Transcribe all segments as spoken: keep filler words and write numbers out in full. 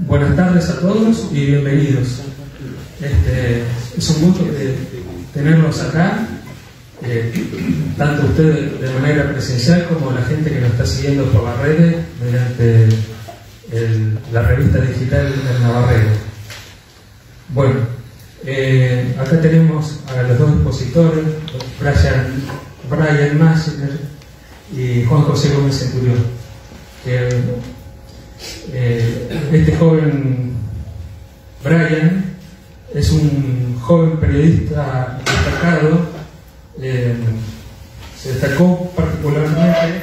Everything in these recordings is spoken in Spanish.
buenas tardes a todos y bienvenidos. Este, es un gusto de tenerlos acá, eh, tanto ustedes de manera presencial como la gente que nos está siguiendo por las redes mediante el, la revista digital del Navarrero. Bueno, eh, acá tenemos a los dos expositores, Brian, Brian Massner y Juan José Gómez Centurión. Que, eh, este joven Brian es un joven periodista destacado, eh, se destacó particularmente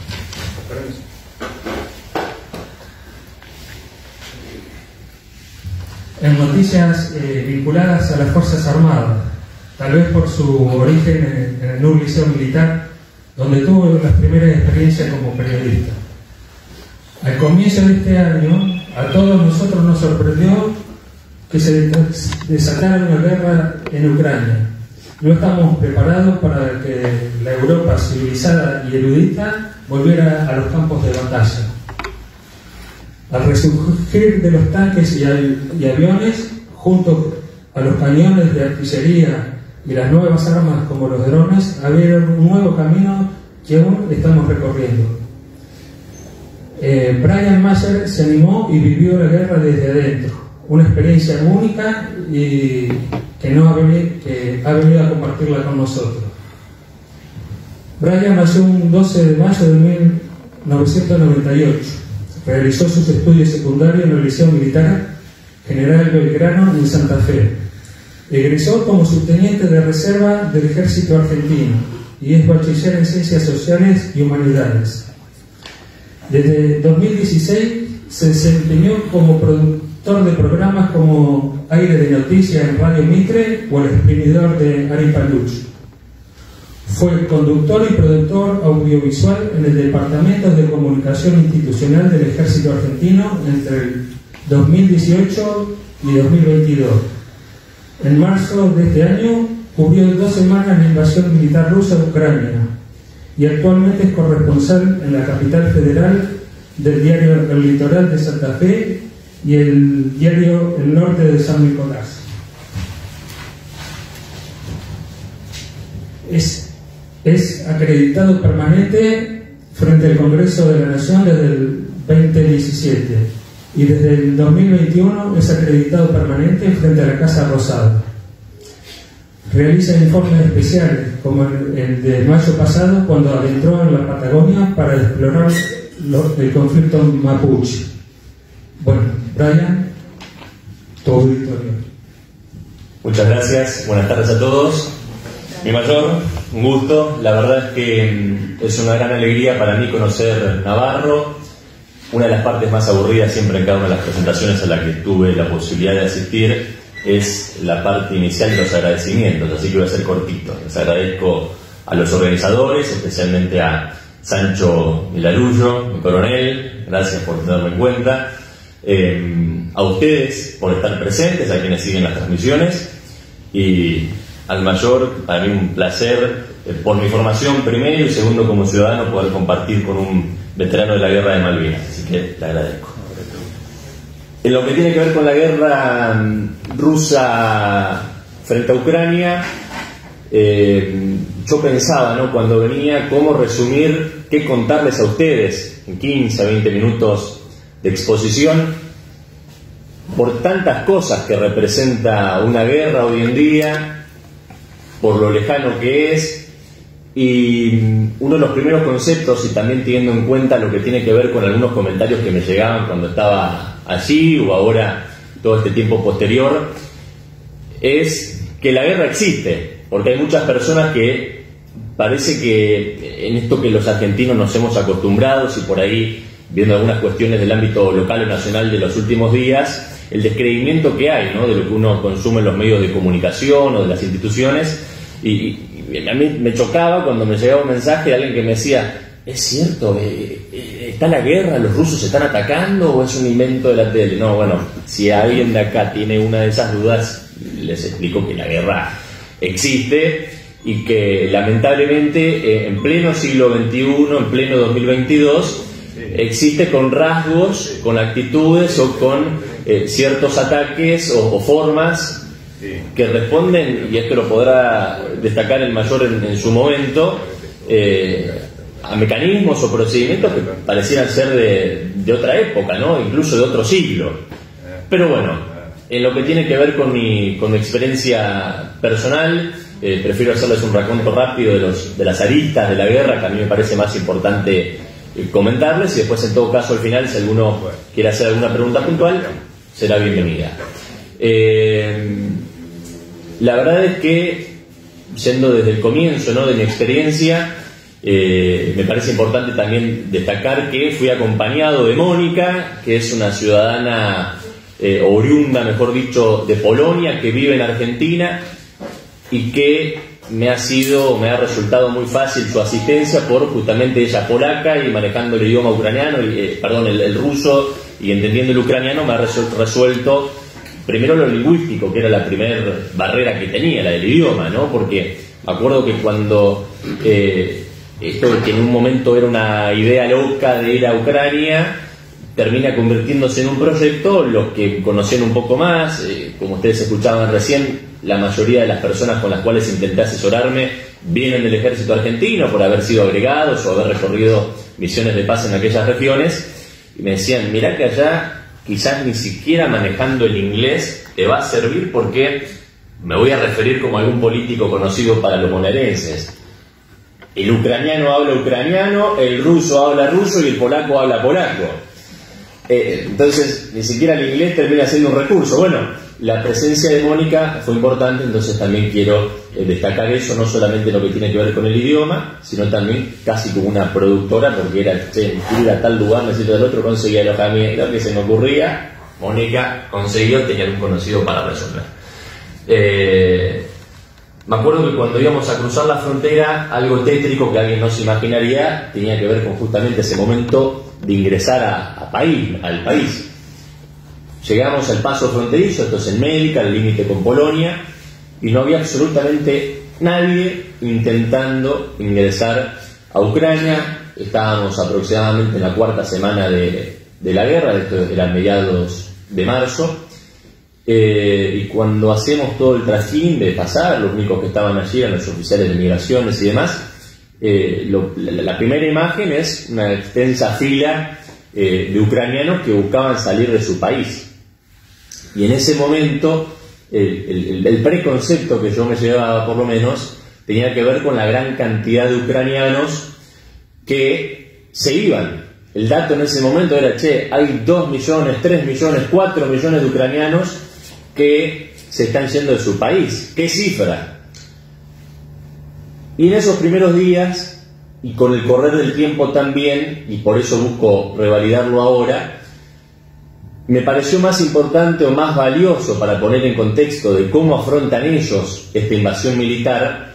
en noticias eh, vinculadas a las Fuerzas Armadas, tal vez por su origen en, en un liceo militar donde tuvo las primeras experiencias como periodista. Al comienzo de este año, a todos nosotros nos sorprendió que se desatara una guerra en Ucrania. No estamos preparados para que la Europa civilizada y erudita volviera a los campos de batalla. Al resurgir de los tanques y, y aviones, junto a los cañones de artillería y las nuevas armas como los drones, abrieron un nuevo camino que aún estamos recorriendo. Eh, Brian Massner se animó y vivió la guerra desde adentro, una experiencia única y que, no ha venido, que ha venido a compartirla con nosotros. Brian nació un doce de mayo de mil novecientos noventa y ocho. Realizó sus estudios secundarios en el Liceo Militar General Belgrano en Santa Fe. Egresó como subteniente de reserva del Ejército Argentino y es bachiller en Ciencias Sociales y Humanidades. Desde dos mil dieciséis se desempeñó como productor de programas como Aire de Noticias en Radio Mitre o El Exprimidor de Ari Paluch. Fue conductor y productor audiovisual en el Departamento de Comunicación Institucional del Ejército Argentino entre el dos mil dieciocho y dos mil veintidós. En marzo de este año cubrió dos semanas la invasión militar rusa de Ucrania y actualmente es corresponsal en la capital federal del diario El Litoral de Santa Fe y el diario El Norte de San Nicolás. Es, es acreditado permanente frente al Congreso de la Nación desde el veinte diecisiete y desde el dos mil veintiuno es acreditado permanente frente a la Casa Rosada. Realiza informes especiales, como el, el de mayo pasado, cuando adentró en la Patagonia para explorar lo, el conflicto mapuche. Bueno, Brian, tu auditorio. Muchas gracias, buenas tardes a todos. Mi mayor, un gusto. La verdad es que es una gran alegría para mí conocer Navarro. Una de las partes más aburridas siempre en cada una de las presentaciones a las que tuve la posibilidad de asistir es la parte inicial de los agradecimientos, así que voy a ser cortito. Les agradezco a los organizadores, especialmente a Sancho Milarullo, mi coronel, gracias por tenerme en cuenta, eh, a ustedes por estar presentes, a quienes siguen las transmisiones, y al mayor, para mí un placer, eh, por mi formación primero y segundo como ciudadano, poder compartir con un veterano de la guerra de Malvinas, así que le agradezco. En lo que tiene que ver con la guerra rusa frente a Ucrania, eh, yo pensaba, ¿no?, cuando venía, cómo resumir, qué contarles a ustedes en quince a veinte minutos de exposición, por tantas cosas que representa una guerra hoy en día, por lo lejano que es, y uno de los primeros conceptos, y también teniendo en cuenta lo que tiene que ver con algunos comentarios que me llegaban cuando estaba allí o ahora todo este tiempo posterior, es que la guerra existe, porque hay muchas personas que parece que en esto que los argentinos nos hemos acostumbrado, y por ahí viendo algunas cuestiones del ámbito local o nacional de los últimos días, el descreimiento que hay, ¿no?, de lo que uno consume en los medios de comunicación o de las instituciones, y, y a mí me chocaba cuando me llegaba un mensaje de alguien que me decía: ¿es cierto? Eh, ¿Está la guerra? ¿Los rusos se están atacando o es un invento de la tele? No, bueno, si alguien de acá tiene una de esas dudas, les explico que la guerra existe y que lamentablemente eh, en pleno siglo veintiuno, en pleno dos mil veintidós, existe con rasgos, con actitudes o con eh, ciertos ataques o, o formas que responden, y esto lo podrá destacar el mayor en, en su momento, eh, a mecanismos o procedimientos que parecieran ser de, de otra época, ¿no? Incluso de otro siglo. Pero bueno, en lo que tiene que ver con mi, con mi experiencia personal, eh, prefiero hacerles un raconto rápido de, los, de las aristas de la guerra, que a mí me parece más importante eh, comentarles, y después en todo caso al final, si alguno quiere hacer alguna pregunta puntual, será bienvenida. Eh, la verdad es que, yendo desde el comienzo, ¿no?, de mi experiencia, eh, me parece importante también destacar que fui acompañado de Mónica, que es una ciudadana eh, oriunda, mejor dicho, de Polonia, que vive en Argentina y que me ha sido, me ha resultado muy fácil su asistencia por justamente ella polaca y manejando el idioma ucraniano, y, eh, perdón, el, el ruso, y entendiendo el ucraniano me ha resuelto primero lo lingüístico, que era la primera barrera que tenía, la del idioma, ¿no? Porque me acuerdo que cuando eh, esto que en un momento era una idea loca de ir a Ucrania, termina convirtiéndose en un proyecto. Los que conocían un poco más, eh, como ustedes escuchaban recién, la mayoría de las personas con las cuales intenté asesorarme vienen del ejército argentino por haber sido agregados o haber recorrido misiones de paz en aquellas regiones, y me decían, mirá que allá quizás ni siquiera manejando el inglés te va a servir, porque me voy a referir como algún político conocido para los bonaerenses: el ucraniano habla ucraniano, el ruso habla ruso y el polaco habla polaco. Eh, entonces ni siquiera el inglés termina siendo un recurso. Bueno, la presencia de Mónica fue importante, entonces también quiero eh, destacar eso, no solamente lo que tiene que ver con el idioma, sino también casi como una productora, porque era, che, ir a tal lugar, necesito del otro, conseguía alojamiento, que se me ocurría, Mónica consiguió, tenía un conocido para resolver. Eh, me acuerdo que cuando íbamos a cruzar la frontera, algo tétrico que alguien no se imaginaría, tenía que ver con justamente ese momento de ingresar a, a país, al país. Llegamos al paso fronterizo, esto es en Médica, al límite con Polonia, y no había absolutamente nadie intentando ingresar a Ucrania. Estábamos aproximadamente en la cuarta semana de, de la guerra, esto era a mediados de marzo, eh, y cuando hacemos todo el trajín de pasar, los únicos que estaban allí eran los oficiales de migraciones y demás. Eh, lo, la, la primera imagen es una extensa fila eh, de ucranianos que buscaban salir de su país. Y en ese momento, el, el, el preconcepto que yo me llevaba, por lo menos, tenía que ver con la gran cantidad de ucranianos que se iban. El dato en ese momento era, che, hay dos millones, tres millones, cuatro millones de ucranianos que se están yendo de su país. ¿Qué cifra? Y en esos primeros días, y con el correr del tiempo también, y por eso busco revalidarlo ahora, me pareció más importante o más valioso para poner en contexto de cómo afrontan ellos esta invasión militar,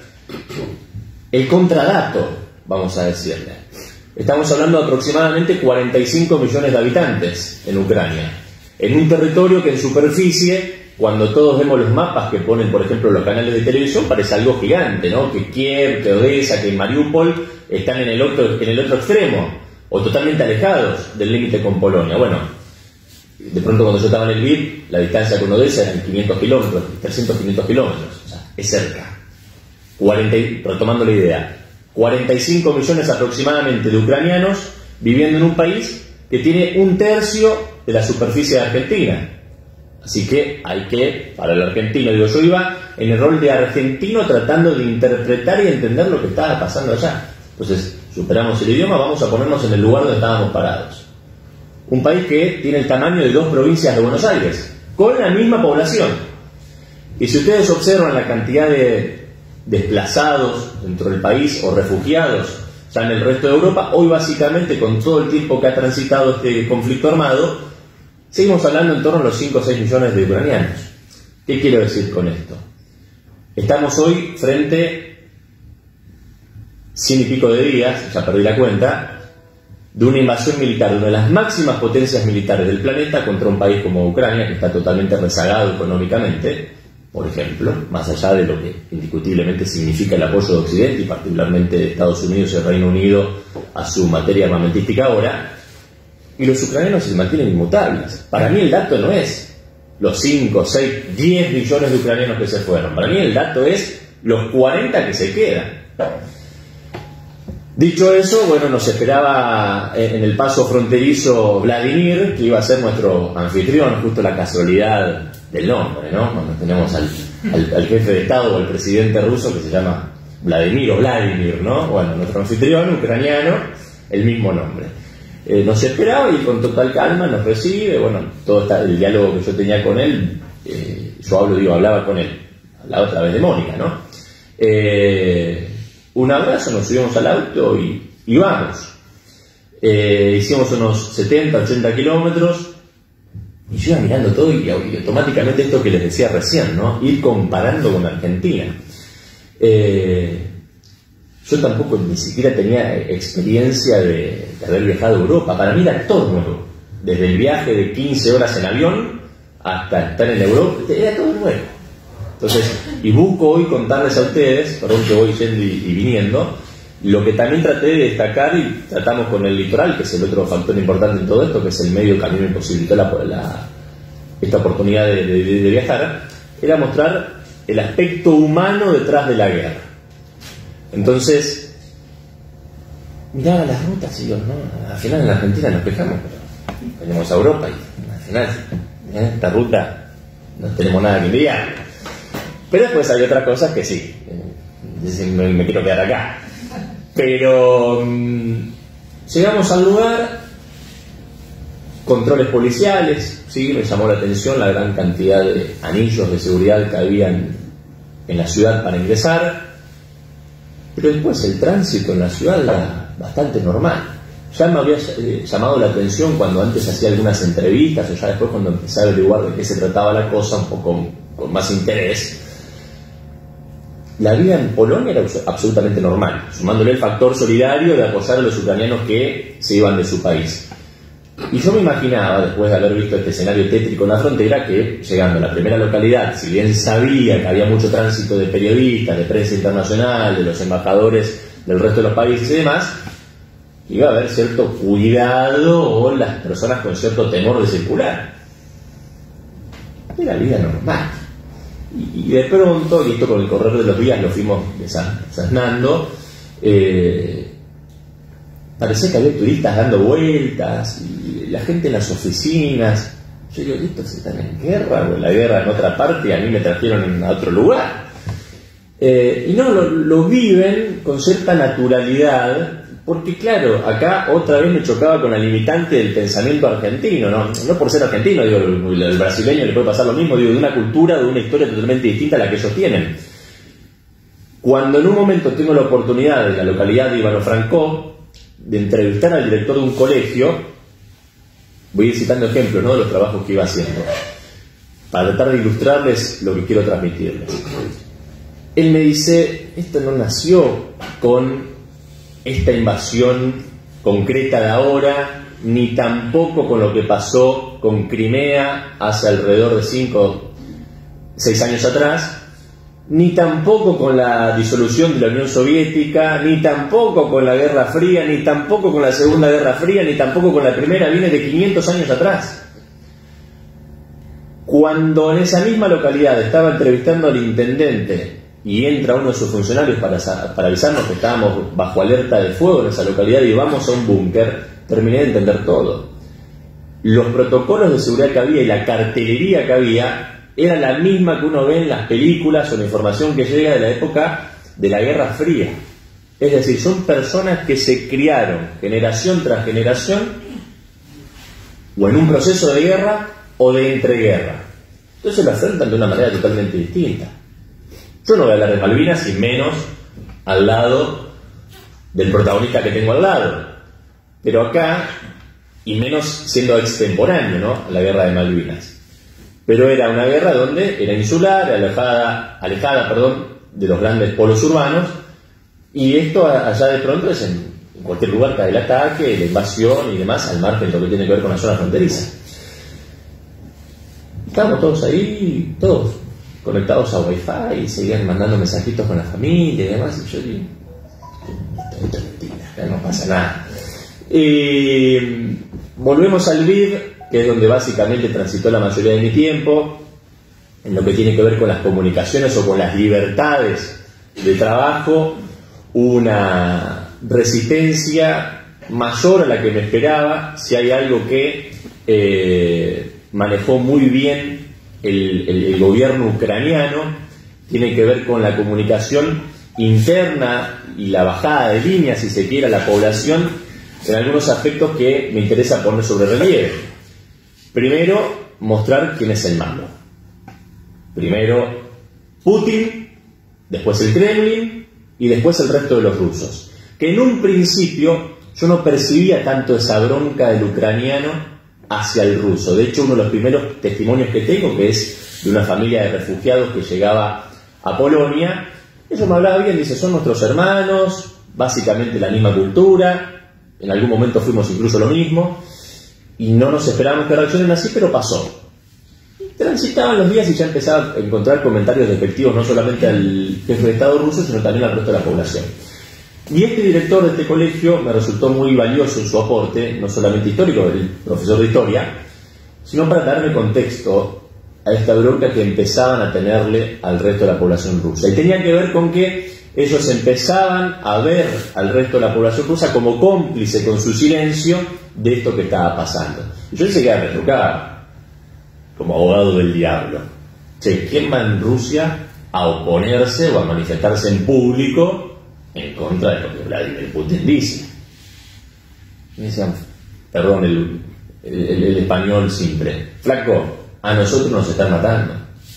el contradato, vamos a decirle. Estamos hablando de aproximadamente cuarenta y cinco millones de habitantes en Ucrania, en un territorio que en superficie, cuando todos vemos los mapas que ponen, por ejemplo, los canales de televisión, parece algo gigante, ¿no? Que Kiev, que Odessa, que Mariupol están en el otro, en el otro extremo, o totalmente alejados del límite con Polonia. Bueno, de pronto cuando yo estaba en el V I P, la distancia con Odessa eran quinientos kilómetros, trescientos, quinientos kilómetros, o sea, es cerca. cuarenta, retomando la idea, cuarenta y cinco millones aproximadamente de ucranianos viviendo en un país que tiene un tercio de la superficie de Argentina. Así que hay que, para el argentino, digo, yo iba en el rol de argentino tratando de interpretar y entender lo que estaba pasando allá. Entonces, superamos el idioma, vamos a ponernos en el lugar donde estábamos parados. Un país que tiene el tamaño de dos provincias de Buenos Aires, con la misma población. Y si ustedes observan la cantidad de desplazados dentro del país o refugiados ya en el resto de Europa, hoy básicamente con todo el tiempo que ha transitado este conflicto armado, seguimos hablando en torno a los cinco o seis millones de ucranianos. ¿Qué quiero decir con esto? Estamos hoy frente, cien y pico de días, ya perdí la cuenta, de una invasión militar de una de las máximas potencias militares del planeta contra un país como Ucrania, que está totalmente rezagado económicamente, por ejemplo, más allá de lo que indiscutiblemente significa el apoyo de Occidente y particularmente de Estados Unidos y el Reino Unido a su materia armamentística ahora. y los ucranianos se mantienen inmutables. Para mí el dato no es los cinco, seis, diez millones de ucranianos que se fueron. Para mí el dato es los cuarenta que se quedan. Dicho eso, bueno, nos esperaba en el paso fronterizo Vladimir, que iba a ser nuestro anfitrión, justo la casualidad del nombre, ¿no? Cuando tenemos al, al, al jefe de Estado o al presidente ruso que se llama Vladimir o Vladimir, ¿no? Bueno, nuestro anfitrión ucraniano, el mismo nombre. Eh, nos esperaba y con total calma nos recibe, bueno, todo está, el diálogo que yo tenía con él, eh, yo hablo, digo, hablaba con él, hablaba otra vez de Mónica, ¿no? Eh... Un abrazo, nos subimos al auto y, y vamos. Eh, hicimos unos setenta, ochenta kilómetros y yo iba mirando todo y, y automáticamente esto que les decía recién, ¿no? Ir comparando con Argentina. Eh, yo tampoco ni siquiera tenía experiencia de, de haber viajado a Europa. Para mí era todo nuevo. Desde el viaje de quince horas en avión hasta estar en Europa, era todo nuevo. Entonces, y busco hoy contarles a ustedes, perdón que voy yendo y, y viniendo, lo que también traté de destacar y tratamos con el litoral, que es el otro factor importante en todo esto, que es el medio que a mí me posibilitó la, la, esta oportunidad de, de, de viajar, era mostrar el aspecto humano detrás de la guerra. Entonces, miraba las rutas y yo, no, al final en la Argentina nos quejamos, pero venimos a Europa y al final, en esta ruta no tenemos nada que envidiar. Pero después hay otras cosas que sí, eh, me, me quiero quedar acá. Pero um, llegamos al lugar, controles policiales, sí, me llamó la atención la gran cantidad de anillos de seguridad que había en, en la ciudad para ingresar. Pero después el tránsito en la ciudad era bastante normal. Ya me había llamado la atención cuando antes hacía algunas entrevistas, o ya después cuando empecé a averiguar de qué se trataba la cosa, un poco con más interés. La vida en Polonia era absolutamente normal, sumándole el factor solidario de apoyar a los ucranianos que se iban de su país. Y yo me imaginaba, después de haber visto este escenario tétrico en la frontera, que llegando a la primera localidad, si bien sabía que había mucho tránsito de periodistas, de prensa internacional, de los embajadores del resto de los países y demás, iba a haber cierto cuidado o las personas con cierto temor de circular. Era vida normal. Y de pronto, y esto con el correr de los días lo fuimos desasnando, eh, parecía que había turistas dando vueltas, y la gente en las oficinas. Yo digo, ¿estos están en guerra o en la guerra en otra parte y a mí me trajeron a otro lugar? Eh, y no, lo, lo viven con cierta naturalidad, porque claro, acá otra vez me chocaba con la limitante del pensamiento argentino, no, no por ser argentino, digo, el, el brasileño le puede pasar lo mismo, digo, de una cultura, de una historia totalmente distinta a la que ellos tienen. Cuando en un momento tengo la oportunidad en la localidad de Ivano-Frankó de entrevistar al director de un colegio, voy a ir citando ejemplos, ¿no?, de los trabajos que iba haciendo, para tratar de ilustrarles lo que quiero transmitirles. Él me dice, esto no nació con esta invasión concreta de ahora, ni tampoco con lo que pasó con Crimea hace alrededor de cinco, seis años atrás, ni tampoco con la disolución de la Unión Soviética, ni tampoco con la Guerra Fría, ni tampoco con la Segunda Guerra Fría, ni tampoco con la Primera, viene de quinientos años atrás. Cuando en esa misma localidad estaba entrevistando al intendente y entra uno de sus funcionarios para, para avisarnos que estábamos bajo alerta de fuego en esa localidad y vamos a un búnker, terminé de entender todo. Los protocolos de seguridad que había y la cartelería que había era la misma que uno ve en las películas o la información que llega de la época de la Guerra Fría. Es decir, son personas que se criaron generación tras generación o en un proceso de guerra o de entreguerra. Entonces lo afrontan de una manera totalmente distinta. Yo no voy a hablar de Malvinas y menos al lado del protagonista que tengo al lado. Pero acá, y menos siendo extemporáneo, ¿no?, a la guerra de Malvinas. Pero era una guerra donde era insular, alejada, alejada perdón, de los grandes polos urbanos, y esto allá de pronto es en, en cualquier lugar cae el ataque, la invasión y demás, al margen de lo que tiene que ver con la zona fronteriza. Estábamos todos ahí, todos conectados a Wi-Fi y seguían mandando mensajitos con la familia y demás, y yo digo, esto es mentira, acá no pasa nada. Y volvemos al B I D, que es donde básicamente transitó la mayoría de mi tiempo, en lo que tiene que ver con las comunicaciones o con las libertades de trabajo, una resistencia mayor a la que me esperaba. Si hay algo que eh, manejó muy bien el, el, el gobierno ucraniano, tiene que ver con la comunicación interna y la bajada de línea, si se quiere, a la población, en algunos aspectos que me interesa poner sobre relieve. Primero, mostrar quién es el malo. Primero Putin, después el Kremlin y después el resto de los rusos. Que en un principio yo no percibía tanto esa bronca del ucraniano hacia el ruso. De hecho, uno de los primeros testimonios que tengo, que es de una familia de refugiados que llegaba a Polonia, ellos me hablaban bien, dice, son nuestros hermanos, básicamente la misma cultura, en algún momento fuimos incluso lo mismo, y no nos esperábamos que reaccionen así, pero pasó. Transitaban los días y ya empezaba a encontrar comentarios despectivos no solamente al jefe de Estado ruso, sino también al resto de la población. Y este director de este colegio me resultó muy valioso en su aporte, no solamente histórico, el profesor de historia, sino para darme contexto a esta bronca que empezaban a tenerle al resto de la población rusa. Y tenía que ver con que ellos empezaban a ver al resto de la población rusa como cómplice con su silencio de esto que estaba pasando. Y yo se quedaba retrucado, como abogado del diablo. Che, ¿quién va en Rusia a oponerse o a manifestarse en público en contra de lo que Vladimir Putin dice? Me decían, perdón el, el, el español simple, flaco, a nosotros nos están matando.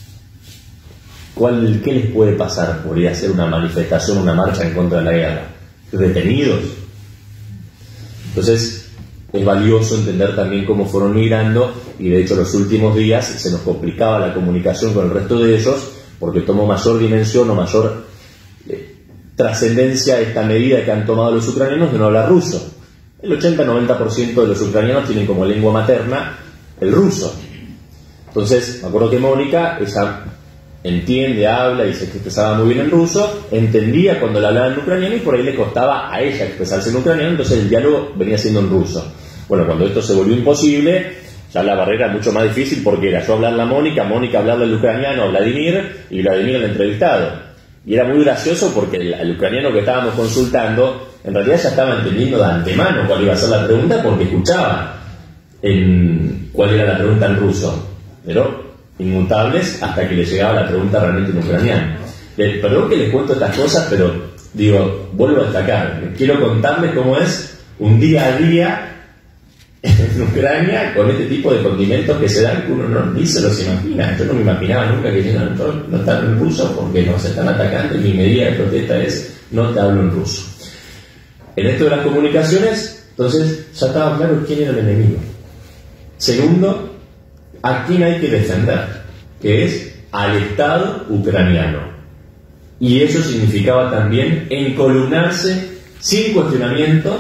¿Cuál, ¿Qué les puede pasar por ir a hacer una manifestación, una marcha en contra de la guerra? ¿Detenidos? Entonces, es valioso entender también cómo fueron migrando, y de hecho los últimos días se nos complicaba la comunicación con el resto de ellos porque tomó mayor dimensión o mayor eh, trascendencia esta medida que han tomado los ucranianos de no hablar ruso. El ochenta a noventa por ciento de los ucranianos tienen como lengua materna el ruso. Entonces, me acuerdo que Mónica, ella entiende, habla y se expresaba muy bien en ruso, entendía cuando le hablaban en ucraniano y por ahí le costaba a ella expresarse en ucraniano, entonces el diálogo venía siendo en ruso. Bueno, cuando esto se volvió imposible, ya la barrera era mucho más difícil porque era yo hablarle a Mónica, Mónica hablarle al ucraniano a Vladimir y Vladimir al entrevistado. Y era muy gracioso porque el, el ucraniano que estábamos consultando en realidad ya estaba entendiendo de antemano cuál iba a ser la pregunta porque escuchaba en cuál era la pregunta en ruso, pero inmutables hasta que le llegaba la pregunta realmente en ucraniano. Eh, perdón que les cuento estas cosas, pero digo, vuelvo a destacar, quiero contarles cómo es un día a día en Ucrania con este tipo de condimentos que se dan que uno no, ni se los imagina. Yo no me imaginaba nunca que yo no, no, no te hablo en ruso porque nos están atacando y mi medida de protesta es no te hablo en ruso. En esto de las comunicaciones, entonces ya estaba claro quién era el enemigo. Segundo, a quién hay que defender, que es al Estado ucraniano. Y eso significaba también encolumnarse sin cuestionamientos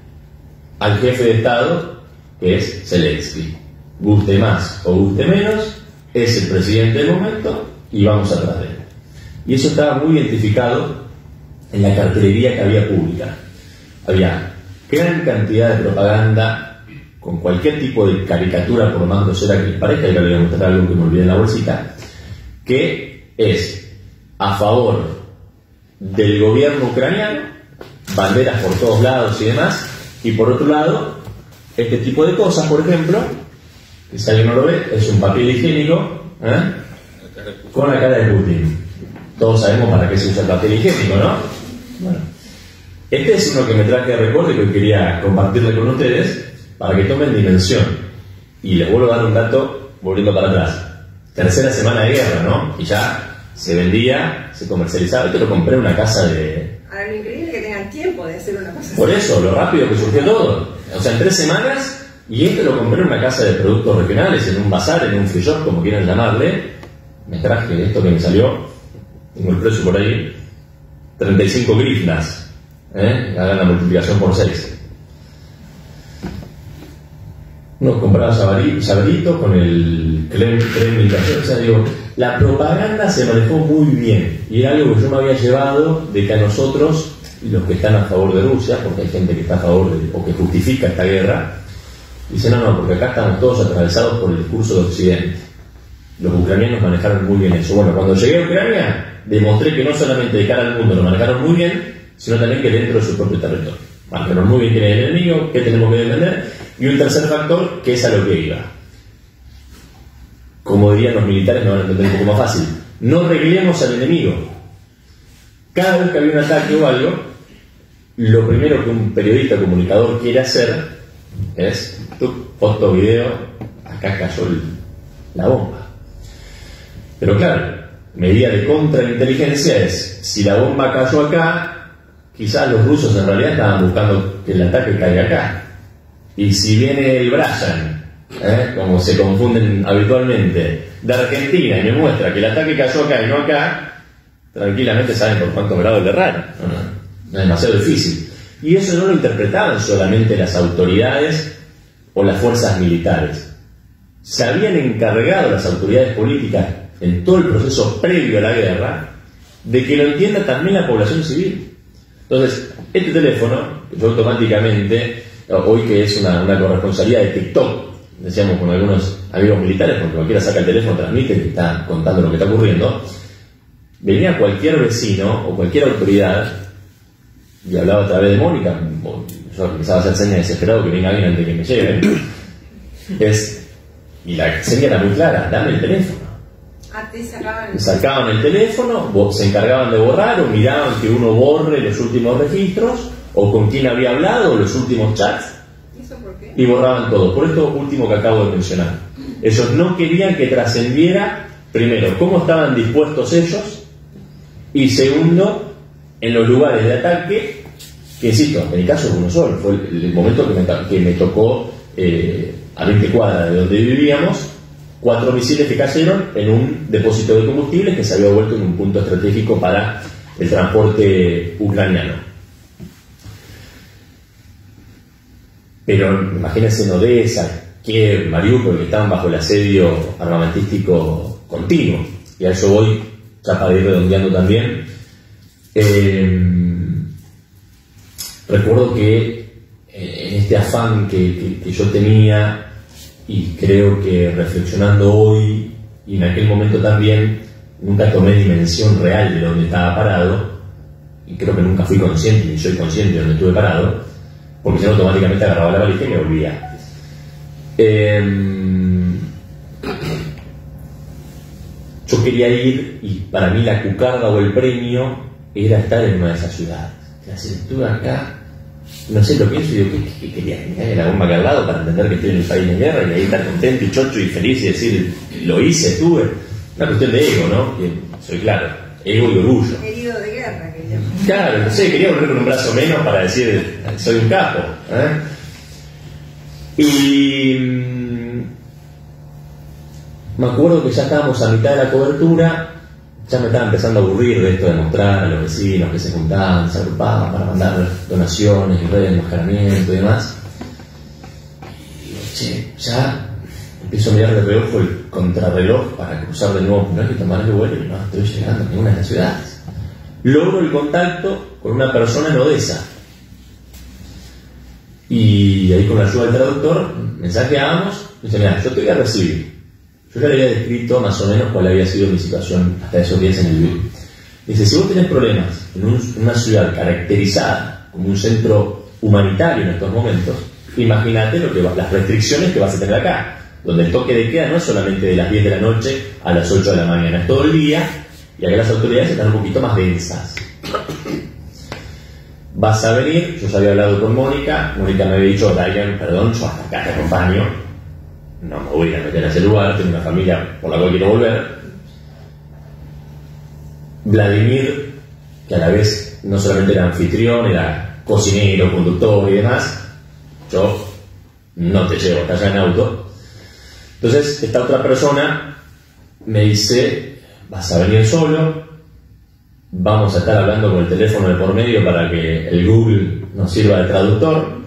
al jefe de Estado, que es Zelensky. Guste más o guste menos, es el presidente del momento y vamos atrás de él. Y eso estaba muy identificado en la cartelería que había pública. Había gran cantidad de propaganda con cualquier tipo de caricatura, por más grosera que les parezca, y le voy a mostrar algo que me olvidé en la bolsita, que es a favor del gobierno ucraniano, banderas por todos lados y demás, y por otro lado, este tipo de cosas, por ejemplo, que si alguien no lo ve, es un papel higiénico ¿eh? con la cara de Putin. Todos sabemos para qué se usa el papel higiénico, ¿no? Bueno, este es uno que me traje de recuerdo y que quería compartirle con ustedes para que tomen dimensión. Y les vuelvo a dar un dato volviendo para atrás. Tercera semana de guerra, ¿no? Y ya se vendía, se comercializaba. Esto lo compré en una casa de... Ahora, lo increíble es que tengan tiempo de hacer una cosa así. Por eso, lo rápido que surgió todo. O sea, en tres semanas, y esto lo compré en una casa de productos regionales, en un bazar, en un free shop, como quieran llamarle. Me traje esto que me salió, tengo el precio por ahí, treinta y cinco grivnas. ¿eh? Hagan la multiplicación por seis. Uno compraba llaveritos con el Kremlin, o sea, digo, la propaganda se manejó muy bien y era algo que yo me había llevado de que a nosotros, los que están a favor de Rusia, porque hay gente que está a favor de, o que justifica esta guerra, Dice, no, no, porque acá estamos todos atravesados por el discurso de Occidente. Los ucranianos manejaron muy bien eso. Bueno, cuando llegué a Ucrania, demostré que no solamente de cara al mundo lo manejaron muy bien, sino también que dentro de su propio territorio. Manejaron muy bien quién es el enemigo, qué tenemos que defender, y un tercer factor, que es a lo que iba. Como dirían los militares, me van a entender un poco más fácil. No reglemos al enemigo. Cada vez que había un ataque o algo, lo primero que un periodista o comunicador quiere hacer es, tú, foto, video, acá cayó el, la bomba. Pero claro, medida de contrainteligencia es, si la bomba cayó acá, quizás los rusos en realidad estaban buscando que el ataque caiga acá. Y si viene el Brian, ¿eh? como se confunden habitualmente, de Argentina y me muestra que el ataque cayó acá y no acá, tranquilamente saben por cuántos grados le erraron. No, no, no es demasiado difícil. Y eso no lo interpretaban solamente las autoridades o las fuerzas militares. Se habían encargado las autoridades políticas en todo el proceso previo a la guerra de que lo entienda también la población civil. Entonces, este teléfono, yo automáticamente, hoy que es una, una corresponsabilidad de TikTok, decíamos con algunos amigos militares, porque cualquiera saca el teléfono, transmite y está contando lo que está ocurriendo, venía cualquier vecino o cualquier autoridad y hablaba a través de Mónica, yo empezaba a hacer señas desesperado que venga alguien antes de que me lleven, es, y la seña era muy clara, dame el teléfono. Ah, te sacaban... sacaban el teléfono, se encargaban de borrar o miraban que uno borre los últimos registros o con quién había hablado, los últimos chats. ¿Eso por qué? Y borraban todo. Por esto último que acabo de mencionar. Ellos no querían que trascendiera, primero, cómo estaban dispuestos ellos, y segundo, en los lugares de ataque, que insisto, en el caso de uno solo, fue el, el momento que me, que me tocó eh, a veinte cuadras de donde vivíamos, cuatro misiles que cayeron en un depósito de combustibles que se había vuelto en un punto estratégico para el transporte ucraniano. Pero imagínense en Odessa, Kiev, Mariupol, que estaban bajo el asedio armamentístico continuo. Y a eso voy, ya para ir redondeando también. Eh, recuerdo que en este afán que, que, que yo tenía, y creo que reflexionando hoy y en aquel momento también, nunca tomé dimensión real de dónde estaba parado, y creo que nunca fui consciente ni soy consciente de dónde estuve parado, porque si no automáticamente agarraba la valija y me volvía. Eh, yo quería ir, y para mí la cucarda o el premio era estar en una de esas ciudades. O sea, si estuve acá, no sé, lo pienso y digo, ¿qué, qué quería? ¿Que me caiga la bomba acá al lado para entender que estoy en un país en guerra y ahí estar contento y chocho y feliz y decir, lo hice, estuve? Una cuestión de ego, ¿no? Que soy claro, ego y orgullo. Herido de guerra, que llaman. Claro, no sé, quería volver con un brazo menos para decir, soy un capo. ¿eh? Y mmm, me acuerdo que ya estábamos a mitad de la cobertura, ya me estaba empezando a aburrir de esto de mostrar a los vecinos que se juntaban, se agrupaban para mandar donaciones y redes de enmascaramiento y demás. Y digo, che, ya empiezo a mirar de reojo el contrarreloj para cruzar de nuevo Puno y tomar el vuelo y no estoy llegando a ninguna de las ciudades. Logro el contacto con una persona en Odessa. Y ahí con la ayuda del traductor, mensajeábamos, y dice, mira, yo te voy a recibir. Yo ya le había descrito más o menos cuál había sido mi situación hasta esos días en el video. Dice, si vos tenés problemas en, un, en una ciudad caracterizada como un centro humanitario en estos momentos, imagínate lo que va, las restricciones que vas a tener acá, donde el toque de queda no es solamente de las diez de la noche a las ocho de la mañana, es todo el día, y acá las autoridades están un poquito más densas. Vas a venir, yo ya había hablado con Mónica, Mónica me había dicho, Diane, perdón, yo hasta acá te acompaño, no me voy a meter a ese lugar, tengo una familia por la cual quiero volver. Vladimir, que a la vez no solamente era anfitrión, era cocinero, conductor y demás, yo no te llevo hasta allá en auto. Entonces esta otra persona me dice, vas a venir solo, vamos a estar hablando con el teléfono de por medio para que el Google nos sirva de traductor.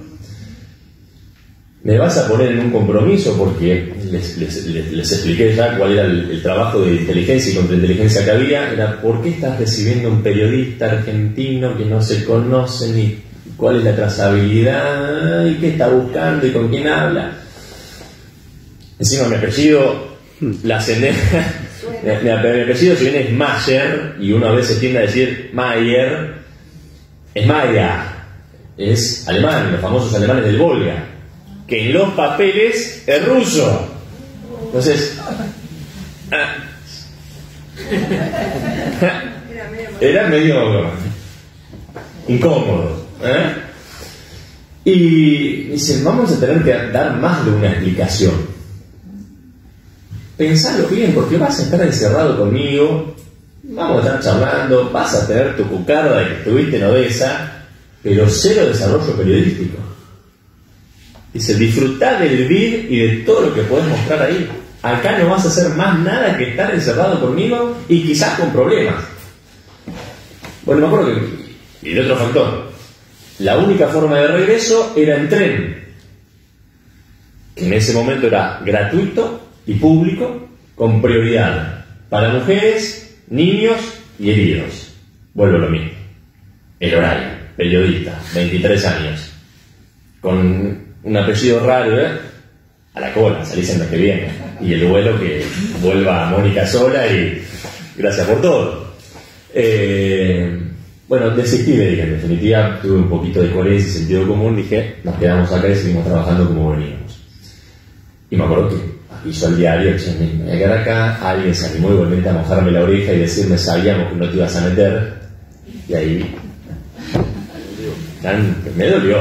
Me vas a poner en un compromiso porque les, les, les, les expliqué ya cuál era el, el trabajo de inteligencia y contrainteligencia que había. Era ¿por qué estás recibiendo un periodista argentino que no se conoce ni cuál es la trazabilidad y qué está buscando y con quién habla? Encima mi apellido, la ascendencia, mi, mi apellido si bien es Mayer, y uno a veces tiende a decir Mayer, es Maya, es alemán, los famosos alemanes del Volga, que en los papeles es ruso. Entonces, ah, era medio incómodo, ¿eh? Y dicen, vamos a tener que dar más de una explicación. Pensalo bien, porque vas a estar encerrado conmigo, vamos a estar charlando, vas a tener tu cucarda de que estuviste en Odessa, pero cero desarrollo periodístico. Dice, disfrutá del V I D y de todo lo que podés mostrar ahí. Acá no vas a hacer más nada que estar encerrado conmigo y quizás con problemas. Bueno, me acuerdo que... Y el otro factor, la única forma de regreso era en tren, que en ese momento era gratuito y público, con prioridad para mujeres, niños y heridos. Vuelvo a lo mismo. El horario, periodista, veintitrés años, con un apellido raro, ¿eh? A la cola, salís en lo que viene. Y el vuelo que vuelva a Mónica sola y gracias por todo. Eh, bueno, desistí de ir, en definitiva, tuve un poquito de coherencia y sentido común, dije, nos quedamos acá y seguimos trabajando como veníamos. Y me acuerdo que aviso al diario, que me voy a quedar acá, alguien se animó igualmente a mojarme la oreja y decirme, sabíamos que no te ibas a meter, y ahí me dolió.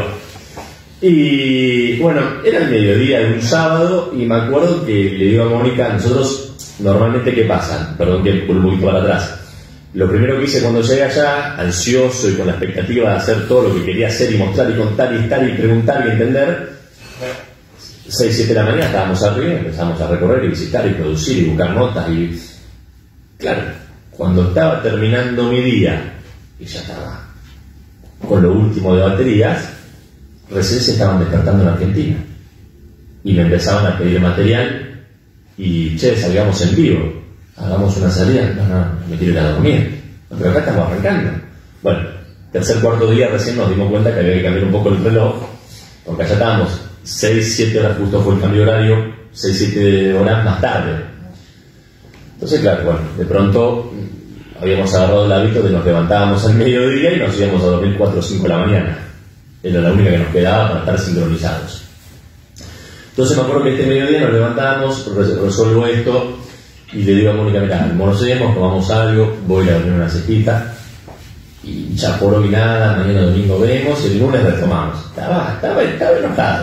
Y bueno, era el mediodía de un sábado y me acuerdo que le digo a Mónica, nosotros normalmente, ¿qué pasa? Perdón que por un poquito para atrás. Lo primero que hice cuando llegué allá, ansioso y con la expectativa de hacer todo lo que quería hacer y mostrar y contar y estar y preguntar y entender, seis, siete de la mañana estábamos arriba, empezamos a recorrer y visitar y producir y buscar notas y... Claro, cuando estaba terminando mi día y ya estaba con lo último de baterías, recién se estaban despertando en Argentina y me empezaban a pedir material y, che, salgamos en vivo, hagamos una salida. No, no, me quiero ir a dormir, no, pero acá estamos arrancando. Bueno, tercer, cuarto día recién nos dimos cuenta que había que cambiar un poco el reloj, porque allá estábamos seis, siete horas, justo fue el cambio horario, seis, siete horas más tarde. Entonces, claro, bueno, de pronto habíamos agarrado el hábito de nos levantábamos al mediodía y nos íbamos a dormir cuatro o cinco de la mañana. Era la única que nos quedaba para estar sincronizados. Entonces me acuerdo que este mediodía nos levantamos, resuelvo esto y le digo a Mónica, mirá, almorcemos, tomamos algo, voy a dormir una cestita y ya por hoy nada, mañana domingo vemos y el lunes retomamos. Estaba, estaba, estaba enojado.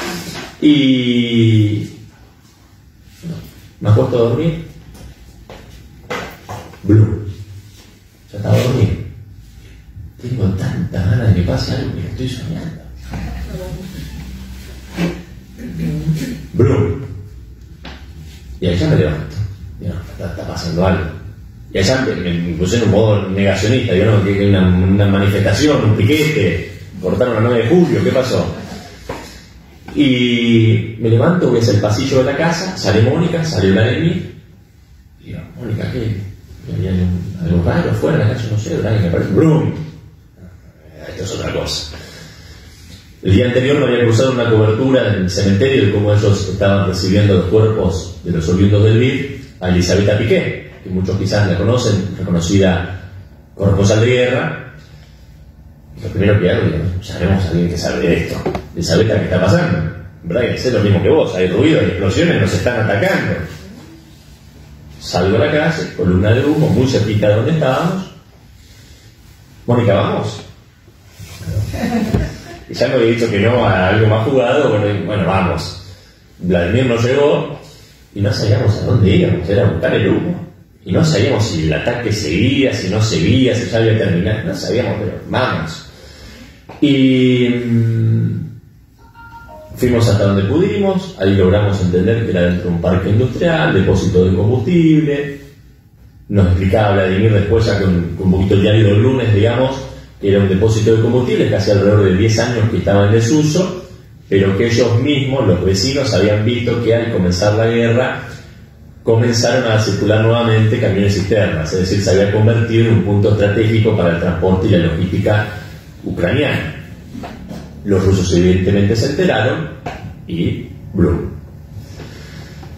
Y me acuesto a dormir. Blue. Ya estaba dormido. Tengo tantas ganas de que pase algo que estoy soñando. Blue. Y allá me levanto. Y no, está, está pasando algo. Y allá me, me puse en un modo negacionista. Yo no, que hay una, una manifestación, un piquete. Cortaron la nueve de julio, ¿qué pasó? Y me levanto, voy hacia el pasillo de la casa, sale Mónica, sale Blaney. Y digo, Mónica, ¿qué? ¿Había algo raro afuera de la calle? No sé, Blaney me parece. ¡Brum! Esto es otra cosa. El día anterior me había cruzado una cobertura en el cementerio de cómo ellos estaban recibiendo los cuerpos de los oriundos del V I D a Elisabetta Piqué, que muchos quizás la conocen, reconocida corresponsal de guerra. Lo primero que hago es, llamemos a alguien que sabe de esto. Elisabetta, ¿qué está pasando? ¿Verdad que es lo mismo que vos? Hay ruido, hay explosiones, nos están atacando. Salgo a la calle, columna de humo, muy cerquita de donde estábamos. Mónica, ¿vamos? Y ya me había dicho que no a algo más jugado. Bueno, y, bueno, vamos. Vladimir nos llegó y no sabíamos a dónde íbamos, era buscar el humo. Y no sabíamos si el ataque seguía, si no seguía, si ya había terminado. No sabíamos, pero vamos. Y mmm, fuimos hasta donde pudimos. Ahí logramos entender que era dentro de un parque industrial, depósito de combustible. Nos explicaba Vladimir después, ya con, con un poquito el diario del lunes, digamos, que era un depósito de combustible que hace alrededor de diez años que estaba en desuso, pero que ellos mismos, los vecinos, habían visto que al comenzar la guerra comenzaron a circular nuevamente camiones cisternas, es decir, se había convertido en un punto estratégico para el transporte y la logística ucraniana. Los rusos evidentemente se enteraron y ¡blum!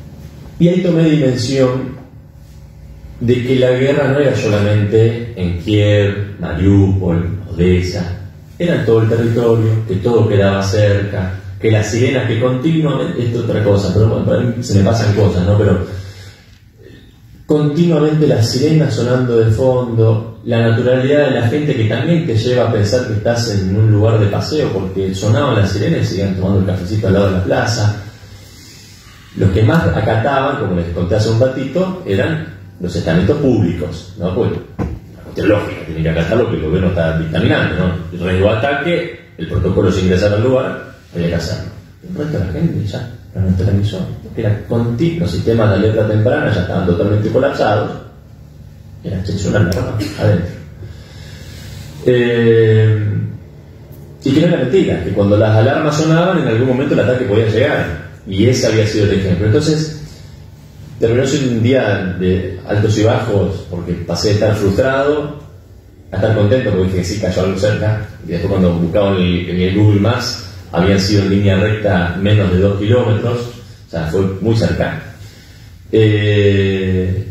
Y ahí tomé dimensión de que la guerra no era solamente en Kiev, Mariupol, Odessa, era en todo el territorio, que todo quedaba cerca, que las sirenas que continuamente, esto es otra cosa, pero bueno, para mí se me pasan cosas, ¿no? Pero continuamente las sirenas sonando de fondo, la naturalidad de la gente que también te lleva a pensar que estás en un lugar de paseo, porque sonaban las sirenas y seguían tomando el cafecito al lado de la plaza. Los que más acataban, como les conté hace un ratito, eran los estamentos públicos, ¿no? Pues, una cuestión lógica, tienen que acatar lo que el gobierno está dictaminando, ¿no? El riesgo de ataque, el protocolo es ingresar al lugar, había que hacerlo. El resto de la gente ya no nos transmisó, porque era continuo, los sistemas de alerta temprana ya estaban totalmente colapsados, era una mierda adentro. Eh, y que no era mentira, que cuando las alarmas sonaban, en algún momento el ataque podía llegar, y ese había sido el ejemplo. Entonces, terminó siendo un día de altos y bajos, porque pasé de estar frustrado a estar contento, porque dije que sí, cayó algo cerca, y después cuando buscaba en el, en el Google Maps, habían sido en línea recta menos de dos kilómetros, o sea, fue muy cercano. Eh,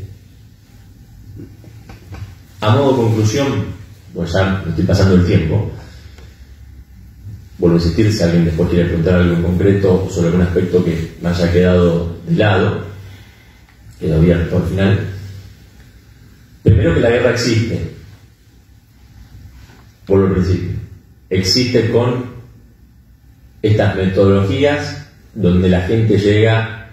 a modo de conclusión, pues ya me estoy pasando el tiempo, vuelvo a insistir, si alguien después quiere preguntar algo en concreto sobre algún aspecto que me haya quedado de lado, quedó abierto al final. Primero, que la guerra existe, vuelvo al principio, existe con estas metodologías donde la gente llega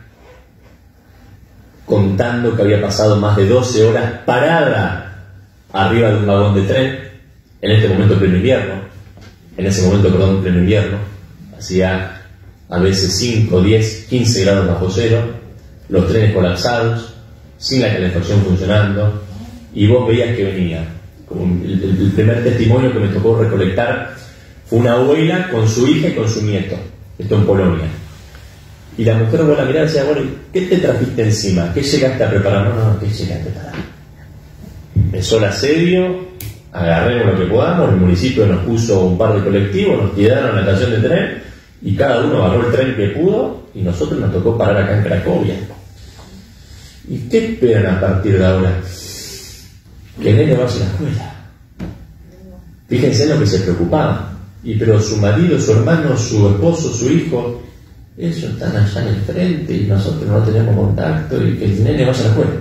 contando que había pasado más de doce horas parada arriba de un vagón de tren, en este momento pleno invierno, en ese momento, perdón, pleno invierno, hacía a veces cinco, diez, quince grados bajo cero, los trenes colapsados, sin la calefacción funcionando, y vos veías que venía. Como el, el primer testimonio que me tocó recolectar fue una abuela con su hija y con su nieto, esto en Polonia. Y la mujer, vos la miraba y decía, bueno, ¿qué te trajiste encima? ¿Qué llegaste a preparar? No, no, no, ¿qué llegaste a preparar? Empezó el asedio, agarremos lo que podamos, el municipio nos puso un par de colectivos, nos tiraron la estación de tren, y cada uno agarró el tren que pudo, y nosotros nos tocó parar acá en Cracovia. ¿Y qué esperan a partir de ahora? Que el nene vaya a la escuela. Fíjense en lo que se preocupaban. Y pero su marido, su hermano, su esposo, su hijo, ellos están allá en el frente y nosotros no tenemos contacto, y que el nene vaya a la escuela.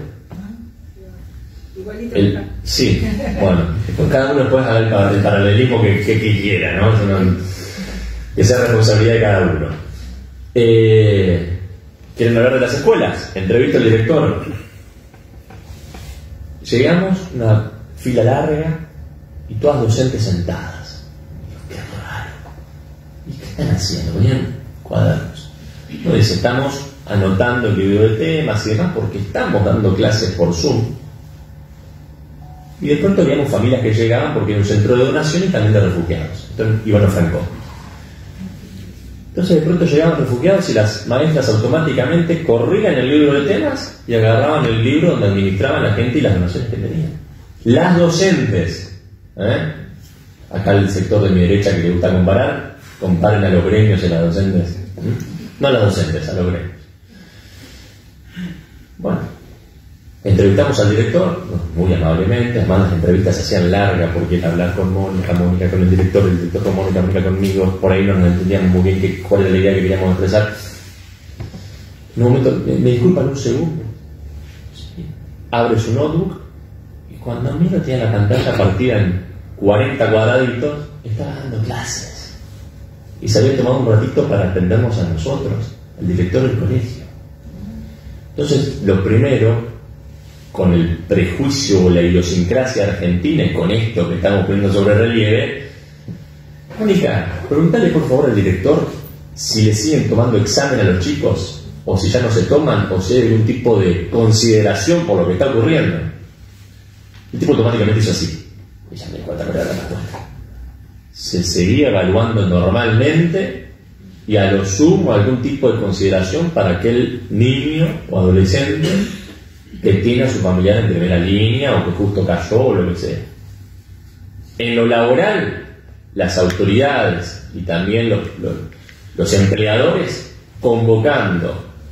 El, sí, bueno, pues cada uno después haga el paralelismo que, que, que quiera, ¿no? Esa es responsabilidad de cada uno. Eh, ¿Quieren hablar de las escuelas? Entrevista al director. Llegamos, una fila larga y todas docentes sentadas. Qué raro. ¿Y qué están haciendo? Ponían cuadernos. Entonces estamos anotando el libro de temas y demás porque estamos dando clases por Zoom. Y de pronto habíamos familias que llegaban porque era un centro de donación y también de refugiados. Entonces, Ivano Franco. Entonces de pronto llegaban refugiados y las maestras automáticamente corrían el libro de temas y agarraban el libro donde administraban la gente y las donaciones que tenían. Las docentes, ¿eh? Acá el sector de mi derecha que le gusta comparar, comparen a los gremios y a las docentes. ¿Mm? No a las docentes, a los gremios. Bueno, entrevistamos al director, muy amablemente, además las entrevistas se hacían largas porque era hablar con Mónica, Mónica con el director, el director con Mónica, Mónica conmigo, por ahí no nos entendíamos muy bien qué, cuál era la idea que queríamos expresar. En un momento, me, me disculpan un segundo, sí. Abre su notebook y cuando miro tiene la pantalla partida en cuarenta cuadraditos, estaba dando clases y se había tomado un ratito para atendernos a nosotros, el director del colegio. Entonces, lo primero, con el prejuicio o la idiosincrasia argentina y con esto que estamos poniendo sobre relieve, Mónica, preguntale por favor al director si le siguen tomando examen a los chicos, o si ya no se toman, o si hay algún tipo de consideración por lo que está ocurriendo. El tipo automáticamente hizo así. Y ya me cuenta la respuesta. Se seguía evaluando normalmente y a lo sumo algún tipo de consideración para aquel niño o adolescente que tiene a su familiar en primera línea o que justo cayó o lo que sea. En lo laboral, las autoridades y también los, los, los empleadores convocando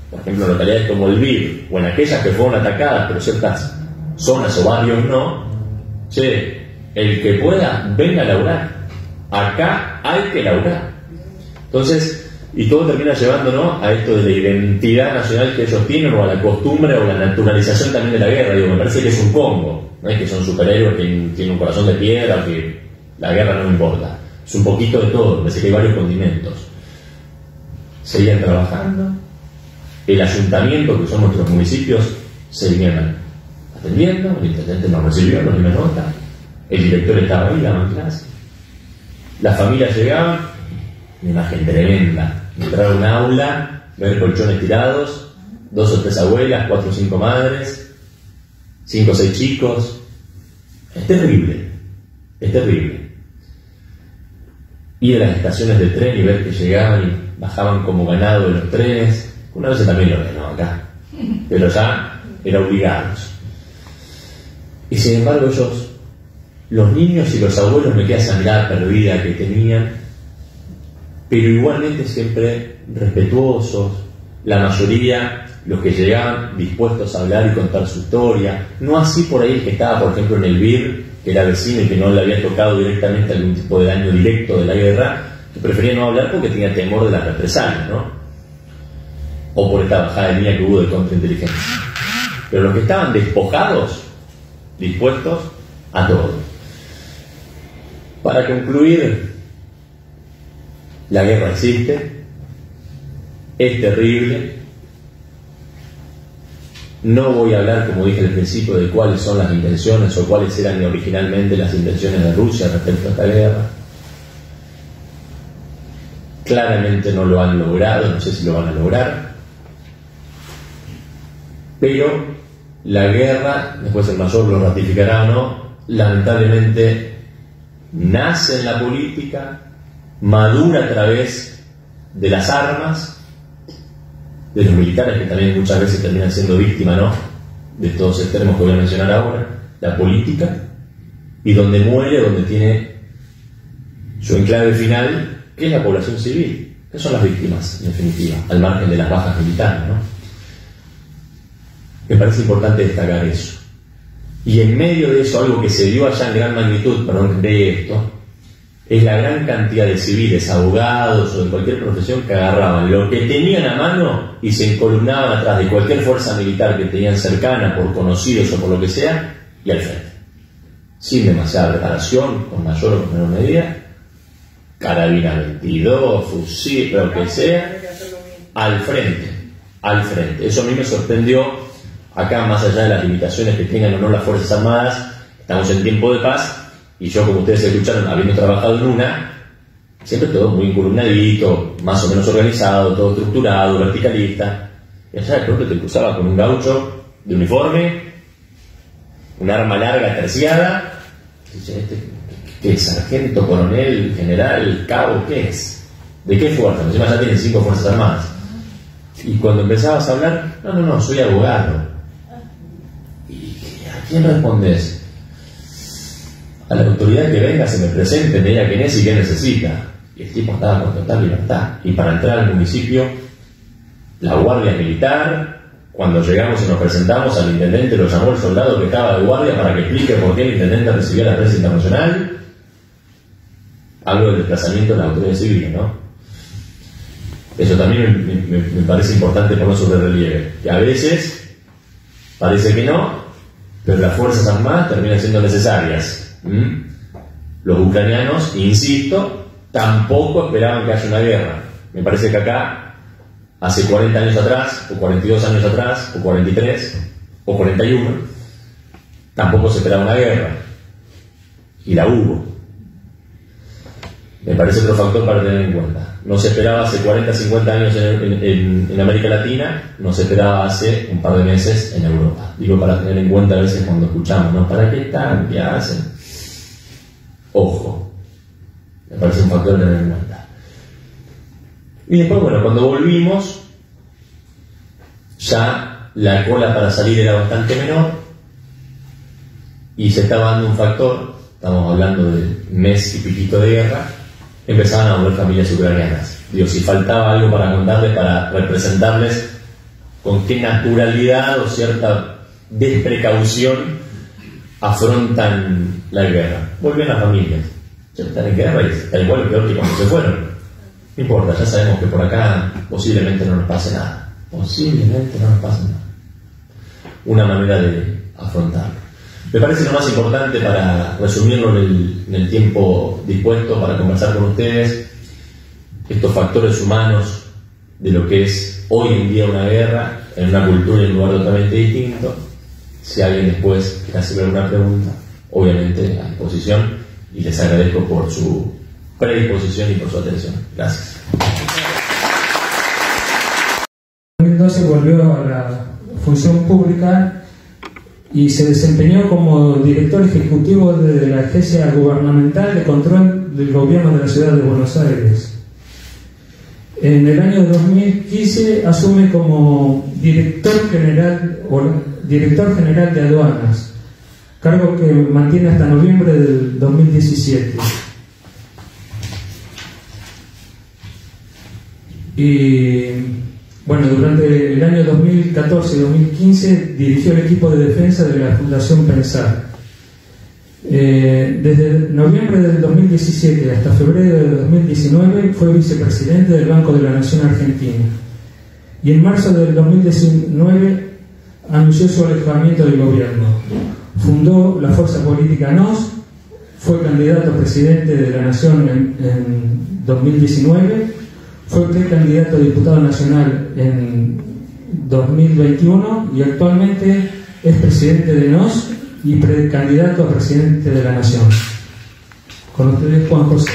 por ejemplo en localidades como el Vir, o en aquellas que fueron atacadas, pero ciertas zonas o barrios no, che, el que pueda, venga a laburar. Acá hay que laburar. Entonces, y todo termina llevándonos a esto de la identidad nacional que ellos tienen, o a la costumbre, o la naturalización también de la guerra. Digo, me parece que es un combo. No es que son superhéroes que tienen un corazón de piedra, o que la guerra no me importa. Es un poquito de todo, me parece que hay varios condimentos. Seguían trabajando. El ayuntamiento, que son nuestros municipios, seguían atendiendo. El intendente nos recibió, nos dio una nota. El director estaba ahí, daba clase. Las familias llegaban, una imagen tremenda. Entrar a un aula, ver colchones tirados, dos o tres abuelas, cuatro o cinco madres, cinco o seis chicos. Es terrible, es terrible. Ir a las estaciones de tren y ver que llegaban y bajaban como ganado de los trenes. Una vez también lo ven, ¿no? Acá. Pero ya era obligados. Y sin embargo ellos, los niños y los abuelos, me queda esa mirada perdida que tenían, pero igualmente siempre respetuosos, la mayoría los que llegaban dispuestos a hablar y contar su historia, no así por ahí el que estaba, por ejemplo, en el Vir, que era vecino y que no le había tocado directamente algún tipo de daño directo de la guerra, que prefería no hablar porque tenía temor de las represalias, ¿no? O por esta bajada de línea que hubo de contrainteligencia. Pero los que estaban despojados, dispuestos a todo. Para concluir, la guerra existe, es terrible. No voy a hablar, como dije al principio, de cuáles son las intenciones o cuáles eran originalmente las intenciones de Rusia respecto a esta guerra. Claramente no lo han logrado, no sé si lo van a lograr. Pero la guerra, después el mayor lo ratificará o no, lamentablemente nace en la política, madura a través de las armas, de los militares, que también muchas veces terminan siendo víctimas, ¿no?, de estos extremos que voy a mencionar ahora, la política, y donde muere, donde tiene su enclave final, que es la población civil, que son las víctimas, en definitiva, al margen de las bajas militares, ¿no? Me parece importante destacar eso. Y en medio de eso, algo que se dio allá en gran magnitud, perdón que de esto, es la gran cantidad de civiles, abogados o de cualquier profesión que agarraban lo que tenían a mano y se encolumnaban atrás de cualquier fuerza militar que tenían cercana, por conocidos o por lo que sea, y al frente. Sin demasiada preparación, con mayor o menor medida, carabina veintidós, fusil, lo que sea, al frente, al frente. Eso a mí me sorprendió. Acá, más allá de las limitaciones que tengan o no las Fuerzas Armadas, estamos en tiempo de paz, y yo, como ustedes escucharon, habiendo trabajado en una, siempre todo muy encolumnadito, más o menos organizado, todo estructurado, verticalista. Y allá de pronto te cruzaba con un gaucho de uniforme, un arma larga terciada, y dice, ¿este qué es? ¿Sargento, coronel, general, cabo? ¿Qué es? ¿De qué fuerza? Encima ya tienen cinco Fuerzas Armadas. Y cuando empezabas a hablar, no, no, no, soy abogado. ¿A quién respondes? A la autoridad que venga, se me presente, me diga quién es y qué necesita. Y el tipo estaba con total libertad. Y para entrar al municipio, la guardia militar, cuando llegamos y nos presentamos, al intendente lo llamó el soldado que estaba de guardia para que explique por qué el intendente recibía la prensa internacional. Algo del desplazamiento de las autoridades civiles, ¿no? Eso también me, me, me parece importante poner sobre relieve. Que a veces parece que no, pero las Fuerzas Armadas terminan siendo necesarias. ¿Mm? Los ucranianos, insisto, tampoco esperaban que haya una guerra. Me parece que acá, hace cuarenta años atrás, o cuarenta y dos años atrás, o cuarenta y tres, o cuarenta y uno, tampoco se esperaba una guerra. Y la hubo. Me parece otro factor para tener en cuenta. No se esperaba hace cuarenta, cincuenta años en, en, en, en América Latina, no se esperaba hace un par de meses en Europa. Digo, para tener en cuenta a veces cuando escuchamos, ¿no? ¿Para qué están? ¿Qué hacen? Ojo. Me parece un factor a tener en cuenta. Y después, bueno, cuando volvimos, ya la cola para salir era bastante menor y se estaba dando un factor, estamos hablando de mes y piquito de guerra, empezaban a volver familias ucranianas. Digo, si faltaba algo para contarles, para representarles con qué naturalidad o cierta desprecaución afrontan la guerra. Vuelven las familias, ya están en guerra y tal igual peor que cuando se fueron. No importa, ya sabemos que por acá posiblemente no nos pase nada. Posiblemente no nos pase nada. Una manera de afrontarlo. Me parece lo más importante, para resumirlo en el, en el tiempo dispuesto para conversar con ustedes, estos factores humanos de lo que es hoy en día una guerra en una cultura y en un lugar totalmente distinto. Si alguien después quiere hacer alguna pregunta, obviamente a disposición, y les agradezco por su predisposición y por su atención. Gracias. En dos mil doce volvió a la función pública y se desempeñó como director ejecutivo de la Agencia Gubernamental de Control del Gobierno de la Ciudad de Buenos Aires. En el año dos mil quince asume como director general, o director general de aduanas, cargo que mantiene hasta noviembre del dos mil diecisiete. Y bueno, durante el año dos mil catorce y dos mil quince dirigió el equipo de defensa de la Fundación Pensar. Eh, desde noviembre del dos mil diecisiete hasta febrero del dos mil diecinueve fue vicepresidente del Banco de la Nación Argentina, y en marzo del dos mil diecinueve anunció su alejamiento del gobierno. Fundó la fuerza política N O S, fue candidato a presidente de la Nación en, en dos mil diecinueve, fue precandidato a diputado nacional en dos mil veintiuno y actualmente es presidente de N O S y precandidato a presidente de la Nación. Con ustedes, Juan José.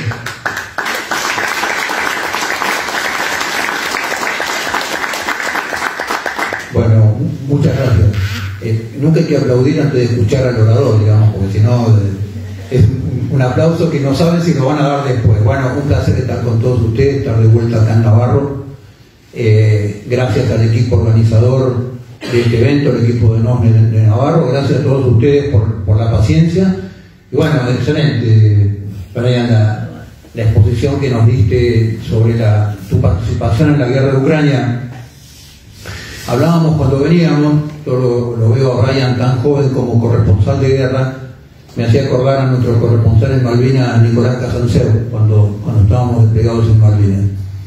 Bueno, muchas gracias. Eh, nunca hay que aplaudir antes de escuchar al orador, digamos, porque si no eh, es un aplauso que no saben si lo van a dar después. Bueno, un placer estar con todos ustedes, estar de vuelta acá en Navarro. Eh, gracias al equipo organizador de este evento, el equipo de N O S de, de Navarro, gracias a todos ustedes por, por la paciencia. Y bueno, excelente, Brian, la, la exposición que nos diste sobre la, tu participación en la guerra de Ucrania. Hablábamos cuando veníamos, yo lo, lo veo a Brian tan joven como corresponsal de guerra, me hacía acordar a nuestro corresponsal en Malvinas, Nicolás Casanseu, cuando, cuando estábamos desplegados en Malvinas.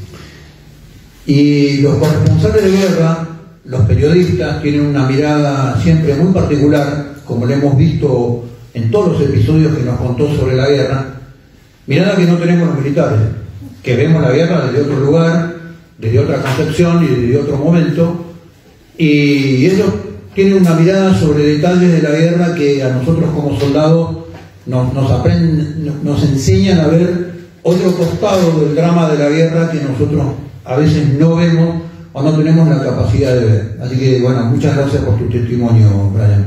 Y los corresponsales de guerra, los periodistas, tienen una mirada siempre muy particular, como lo hemos visto en todos los episodios que nos contó sobre la guerra, mirada que no tenemos los militares, que vemos la guerra desde otro lugar, desde otra concepción y desde otro momento, y ellos tienen una mirada sobre detalles de la guerra que a nosotros como soldados nos, nos, aprenden, nos enseñan a ver otro costado del drama de la guerra que nosotros a veces no vemos o no tenemos la capacidad de ver. Así que, bueno, muchas gracias por tu testimonio, Brian.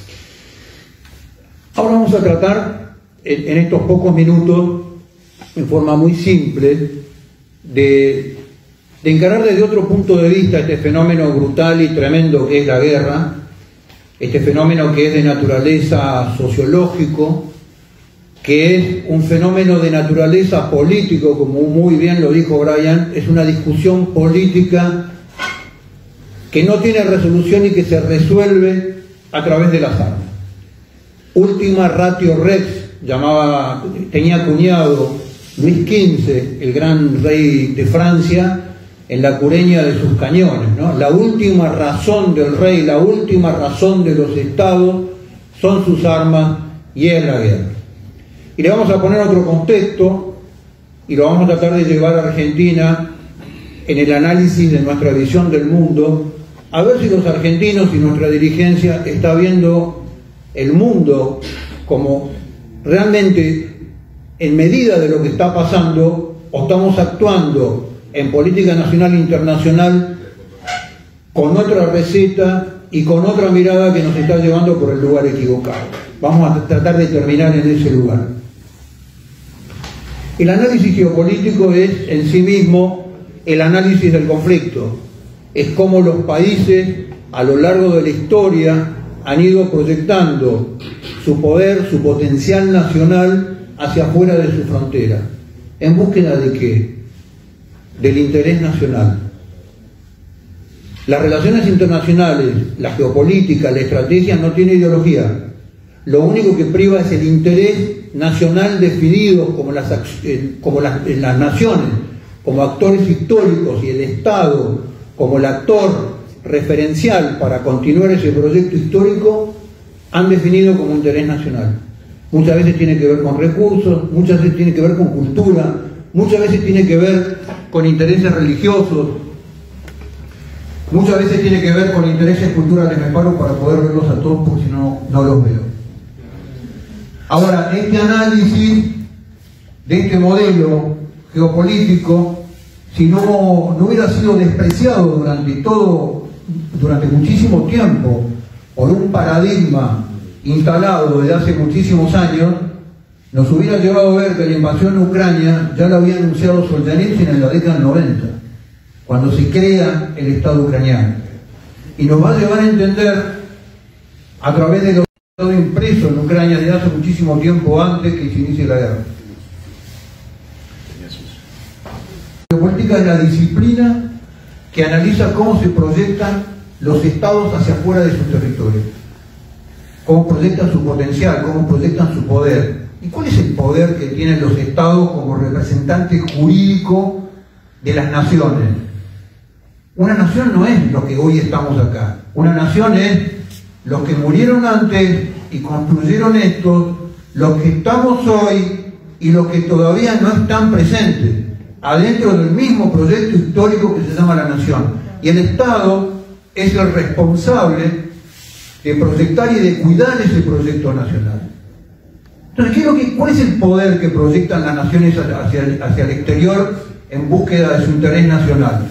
Ahora vamos a tratar, en, en estos pocos minutos, en forma muy simple, de, de encarar desde otro punto de vista este fenómeno brutal y tremendo que es la guerra, este fenómeno que es de naturaleza sociológico, que es un fenómeno de naturaleza político, como muy bien lo dijo Brian, es una discusión política que no tiene resolución y que se resuelve a través de las armas. Ultima ratio rex, llamaba, tenía acuñado Luis quince, el gran rey de Francia, en la cureña de sus cañones, ¿no? La última razón del rey, la última razón de los estados son sus armas y es la guerra. Y le vamos a poner otro contexto y lo vamos a tratar de llevar a Argentina en el análisis de nuestra visión del mundo, a ver si los argentinos y nuestra dirigencia está viendo el mundo como realmente en medida de lo que está pasando, o estamos actuando en política nacional e internacional con otra receta y con otra mirada que nos está llevando por el lugar equivocado. Vamos a tratar de terminar en ese lugar. El análisis geopolítico es en sí mismo el análisis del conflicto. Es cómo los países a lo largo de la historia han ido proyectando su poder, su potencial nacional hacia afuera de su frontera. ¿En búsqueda de qué? Del interés nacional. Las relaciones internacionales, la geopolítica, la estrategia no tiene ideología. Lo único que priva es el interés nacional definido como las, como las, en las naciones, como actores históricos, y el Estado como el actor referencial para continuar ese proyecto histórico, han definido como interés nacional. Muchas veces tiene que ver con recursos, muchas veces tiene que ver con cultura, muchas veces tiene que ver con intereses religiosos, muchas veces tiene que ver con intereses culturales. Me paro para poder verlos a todos porque si no, no los veo. Ahora, este análisis de este modelo geopolítico, si no, no hubiera sido despreciado durante todo, durante muchísimo tiempo, por un paradigma instalado desde hace muchísimos años, nos hubiera llevado a ver que la invasión de Ucrania ya la había anunciado Solzhenitsyn en la década del noventa, cuando se crea el Estado ucraniano. Y nos va a llevar a entender, a través de lo que ha estado impreso en Ucrania desde hace muchísimo tiempo antes que se inicie la guerra. La geopolítica es la disciplina que analiza cómo se proyectan los estados hacia afuera de sus territorios, cómo proyectan su potencial, cómo proyectan su poder. ¿Y cuál es el poder que tienen los estados como representantes jurídicos de las naciones? Una nación no es lo que hoy estamos acá. Una nación es los que murieron antes y construyeron esto, los que estamos hoy y los que todavía no están presentes, adentro del mismo proyecto histórico que se llama la nación. Y el Estado es el responsable de proyectar y de cuidar ese proyecto nacional. Entonces, ¿qué es lo que, ¿cuál es el poder que proyectan las naciones hacia el, hacia el exterior en búsqueda de su interés nacional?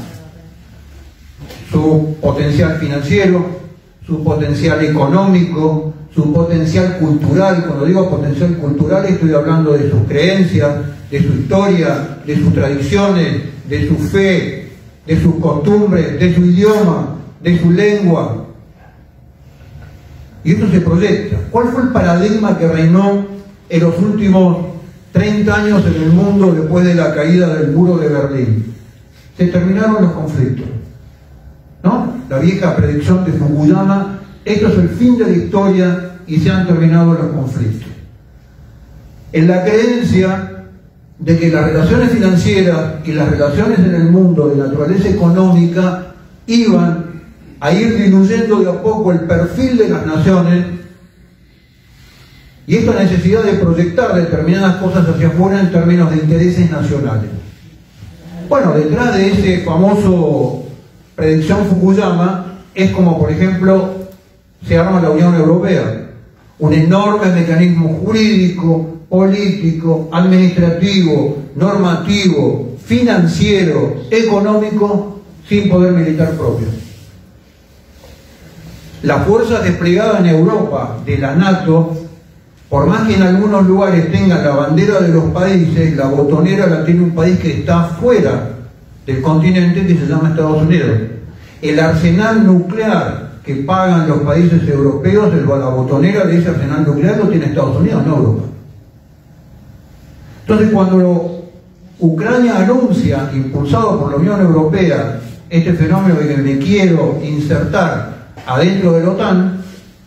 Su potencial financiero, su potencial económico, su potencial cultural. Cuando digo potencial cultural estoy hablando de sus creencias, de su historia, de sus tradiciones, de su fe, de sus costumbres, de su idioma, de su lengua. Y esto se proyecta. ¿Cuál fue el paradigma que reinó en los últimos treinta años en el mundo después de la caída del muro de Berlín? Se terminaron los conflictos, ¿no? La vieja predicción de Fukuyama: esto es el fin de la historia y se han terminado los conflictos. En la creencia de que las relaciones financieras y las relaciones en el mundo de naturaleza económica iban a ir diluyendo de a poco el perfil de las naciones, y esta necesidad de proyectar determinadas cosas hacia afuera en términos de intereses nacionales. Bueno, detrás de ese famoso predicción Fukuyama es como, por ejemplo, se arma la Unión Europea, un enorme mecanismo jurídico, político, administrativo, normativo, financiero, económico, sin poder militar propio. Las fuerzas desplegadas en Europa de la NATO, por más que en algunos lugares tengan la bandera de los países, la botonera la tiene un país que está fuera del continente, que se llama Estados Unidos. El arsenal nuclear que pagan los países europeos, la botonera de ese arsenal nuclear lo tiene Estados Unidos, no Europa. Entonces, cuando Ucrania anuncia, impulsado por la Unión Europea, este fenómeno de que me quiero insertar adentro de la OTAN,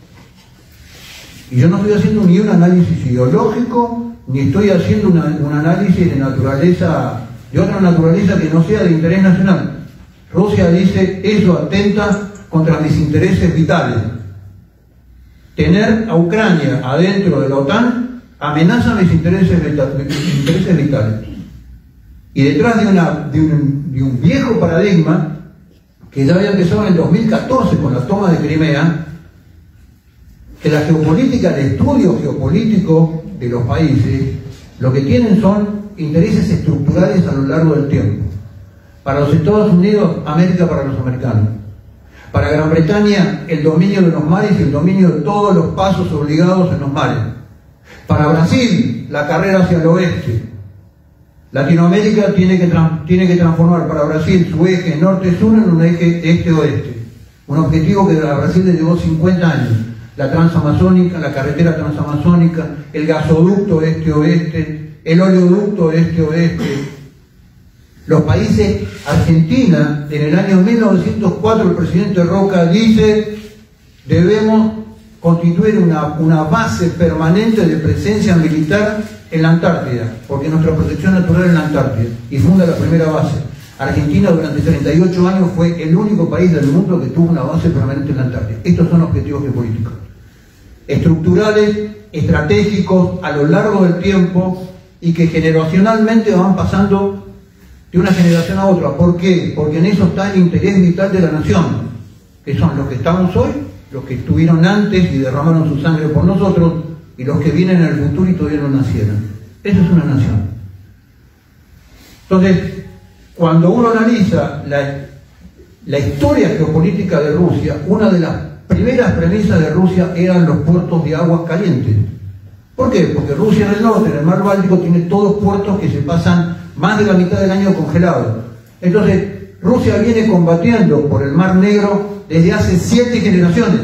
y yo no estoy haciendo ni un análisis ideológico, ni estoy haciendo una, un análisis de naturaleza, de otra naturaleza que no sea de interés nacional. Rusia dice: eso atenta contra mis intereses vitales. Tener a Ucrania adentro de la OTAN amenaza mis intereses, mis intereses vitales. Y detrás de, una, de, un, de un viejo paradigma que ya había empezado en el dos mil catorce con la toma de Crimea, que la geopolítica, el estudio geopolítico de los países, lo que tienen son intereses estructurales a lo largo del tiempo. Para los Estados Unidos, América para los americanos. Para Gran Bretaña, el dominio de los mares y el dominio de todos los pasos obligados en los mares. Para Brasil, la carrera hacia el oeste. Latinoamérica tiene que, tiene que transformar para Brasil su eje norte-sur en un eje este-oeste. Un objetivo que a Brasil le llevó cincuenta años. La transamazónica, la carretera transamazónica, el gasoducto este-oeste, el oleoducto este-oeste. Los países, Argentina, en el año mil novecientos cuatro, el presidente Roca dice, debemos constituir una, una base permanente de presencia militar en la Antártida, porque nuestra protección natural es en la Antártida, y funda la primera base. Argentina durante treinta y ocho años fue el único país del mundo que tuvo una base permanente en la Antártida. Estos son objetivos geopolíticos, estructurales, estratégicos, a lo largo del tiempo, y que generacionalmente van pasando de una generación a otra. ¿Por qué? Porque en eso está el interés vital de la nación, que son los que estamos hoy, los que estuvieron antes y derramaron su sangre por nosotros, y los que vienen en el futuro y todavía no nacieron. Eso es una nación. Entonces, cuando uno analiza la, la historia geopolítica de Rusia, una de las primeras premisas de Rusia eran los puertos de aguas calientes. ¿Por qué? Porque Rusia en el norte, en el mar Báltico, tiene todos puertos que se pasan más de la mitad del año congelados. Entonces, Rusia viene combatiendo por el Mar Negro desde hace siete generaciones.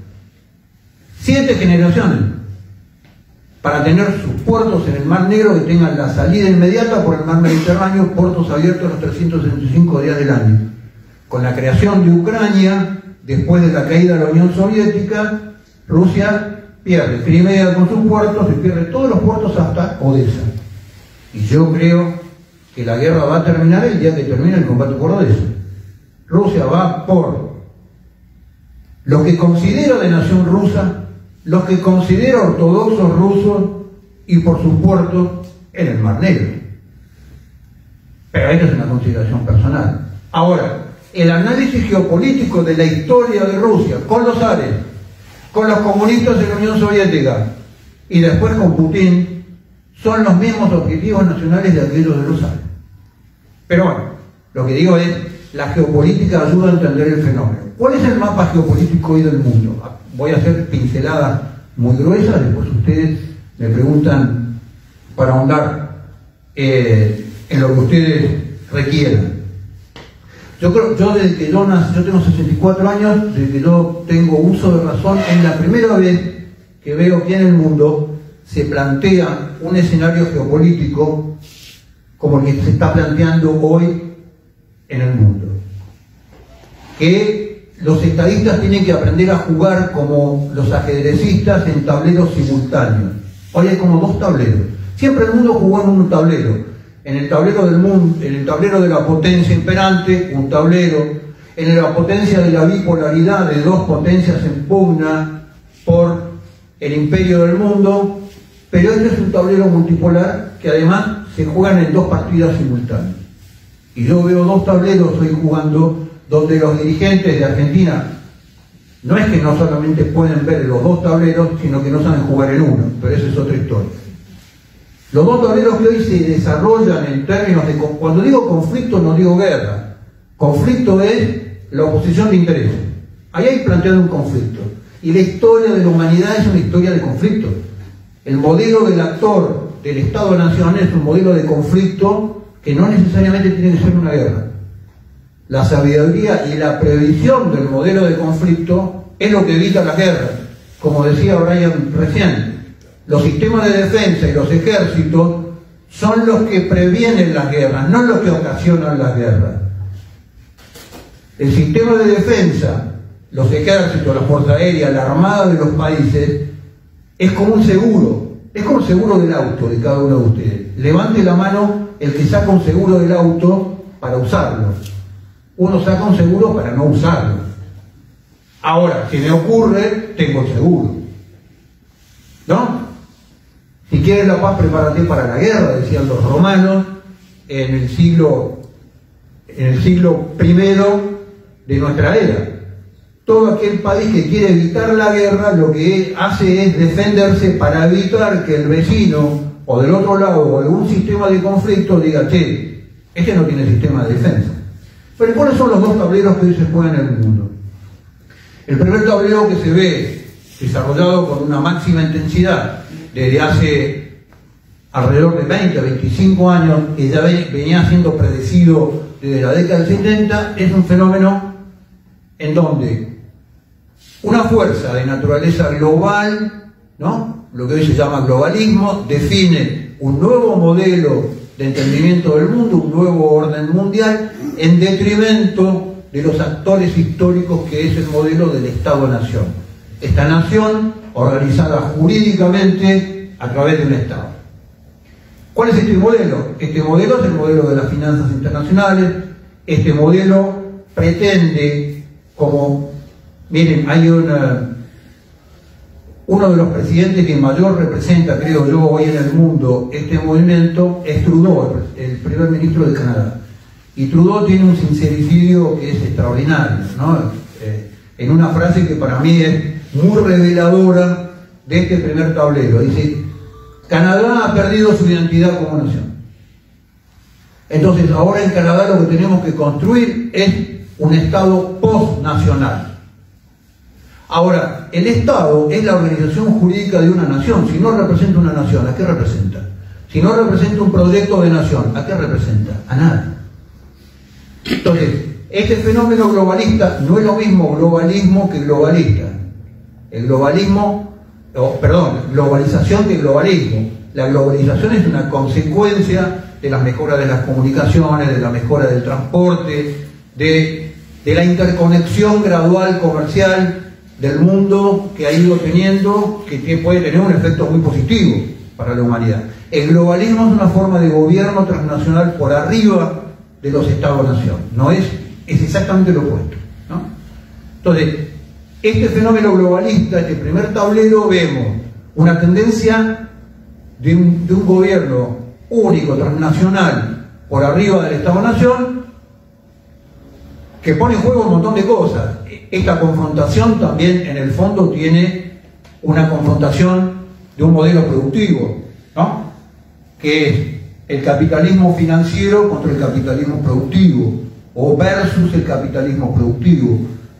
Siete generaciones. Para tener sus puertos en el Mar Negro que tengan la salida inmediata por el Mar Mediterráneo, puertos abiertos los trescientos sesenta y cinco días del año. Con la creación de Ucrania, después de la caída de la Unión Soviética, Rusia pierde Crimea con sus puertos y pierde todos los puertos hasta Odessa. Y yo creo que la guerra va a terminar el día que termine el combate por Odessa. Rusia va por lo que considera de nación rusa, los que considera ortodoxos rusos y por sus puertos en el Mar Negro. Pero esta es una consideración personal. Ahora, el análisis geopolítico de la historia de Rusia con los zares, con los comunistas de la Unión Soviética y después con Putin, son los mismos objetivos nacionales de aquellos de los zares. Pero bueno, lo que digo es, la geopolítica ayuda a entender el fenómeno. ¿Cuál es el mapa geopolítico hoy del mundo? Voy a hacer pinceladas muy gruesas, después ustedes me preguntan para ahondar eh, en lo que ustedes requieran. Yo creo, yo desde que yo nací, yo tengo sesenta y cuatro años, desde que yo tengo uso de razón, es la primera vez que veo que en el mundo se plantea un escenario geopolítico como el que se está planteando hoy en el mundo. Que los estadistas tienen que aprender a jugar como los ajedrecistas en tableros simultáneos. Hoy hay como dos tableros. Siempre el mundo jugó en un tablero. En el tablero del mundo, en el tablero de la potencia imperante, un tablero. En la potencia de la bipolaridad de dos potencias en pugna por el imperio del mundo. Pero este es un tablero multipolar que además se juegan en dos partidas simultáneas. Y yo veo dos tableros hoy jugando donde los dirigentes de Argentina no es que no solamente pueden ver los dos tableros, sino que no saben jugar en uno, pero esa es otra historia. Los dos tableros que hoy se desarrollan en términos de... Cuando digo conflicto no digo guerra. Conflicto es la oposición de intereses. Ahí hay planteado un conflicto. Y la historia de la humanidad es una historia de conflicto. El modelo del actor del Estado-Nación es un modelo de conflicto que no necesariamente tiene que ser una guerra. La sabiduría y la previsión del modelo de conflicto es lo que evita la guerra. Como decía Brian recién, los sistemas de defensa y los ejércitos son los que previenen las guerras, no los que ocasionan las guerras. El sistema de defensa, los ejércitos, la fuerza aérea, la armada de los países, es como un seguro, es como el seguro del auto de cada uno de ustedes. Levante la mano el que saca un seguro del auto para usarlo. Uno saca un seguro para no usarlo. Ahora, si me ocurre, tengo el seguro. ¿No? Si quieres la paz, prepárate para la guerra, decían los romanos en el siglo, en el siglo primero de nuestra era. Todo aquel país que quiere evitar la guerra, lo que hace es defenderse para evitar que el vecino, o del otro lado, o algún sistema de conflicto, diga, che, este no tiene sistema de defensa. Pero ¿cuáles son los dos tableros que hoy se juegan en el mundo? El primer tablero que se ve desarrollado con una máxima intensidad desde hace alrededor de veinte a veinticinco años, que ya venía siendo predecido desde la década del setenta, es un fenómeno en donde una fuerza de naturaleza global, ¿no?, lo que hoy se llama globalismo, define un nuevo modelo de entendimiento del mundo, un nuevo orden mundial, en detrimento de los actores históricos que es el modelo del Estado-Nación. Esta nación organizada jurídicamente a través de un Estado. ¿Cuál es este modelo? Este modelo es el modelo de las finanzas internacionales. Este modelo pretende, como, miren, hay una, uno de los presidentes que mayor representa, creo yo, hoy en el mundo este movimiento, es Trudeau, el primer ministro de Canadá. Y Trudeau tiene un sincericidio que es extraordinario, ¿no? Eh, en una frase que para mí es muy reveladora de este primer tablero. Dice: Canadá ha perdido su identidad como nación. Entonces ahora en Canadá lo que tenemos que construir es un Estado post-nacional. Ahora, el Estado es la organización jurídica de una nación. Si no representa una nación, ¿a qué representa? Si no representa un proyecto de nación, ¿a qué representa? A nada. Entonces, este fenómeno globalista no es lo mismo globalismo que globalista. El globalismo, oh, perdón, globalización que globalismo. La globalización es una consecuencia de las mejoras de las comunicaciones, de la mejora del transporte, de, de la interconexión gradual comercial del mundo que ha ido teniendo, que puede tener un efecto muy positivo para la humanidad. El globalismo es una forma de gobierno transnacional por arriba de los Estados-nación, no es, es exactamente lo opuesto, ¿no? Entonces, este fenómeno globalista, este primer tablero, vemos una tendencia de un, de un gobierno único, transnacional, por arriba del Estado-nación, que pone en juego un montón de cosas. Esta confrontación también, en el fondo, tiene una confrontación de un modelo productivo, ¿no? Que es el capitalismo financiero contra el capitalismo productivo, o versus el capitalismo productivo.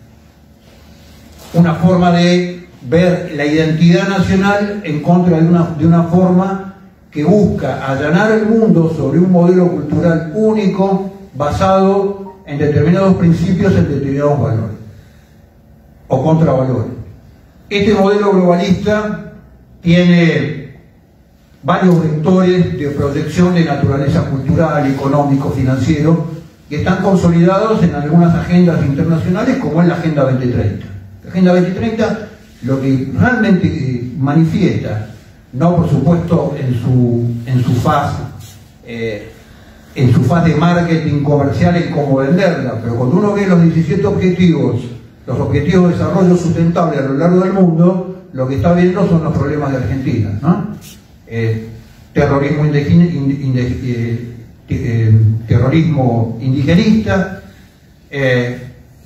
Una forma de ver la identidad nacional en contra de una, de una forma que busca allanar el mundo sobre un modelo cultural único basado en determinados principios, en determinados valores o contravalores. Este modelo globalista tiene varios vectores de proyección de naturaleza cultural, económico, financiero, que están consolidados en algunas agendas internacionales, como es la Agenda veinte treinta. La Agenda veinte treinta lo que realmente manifiesta, no por supuesto en su, en su faz eh, en su faz de marketing comercial, en cómo venderla, pero cuando uno ve los diecisiete objetivos, los objetivos de desarrollo sustentable a lo largo del mundo, lo que está viendo son los problemas de Argentina, ¿no? Eh, terrorismo, indigene, inde, eh, eh, terrorismo indigenista, eh,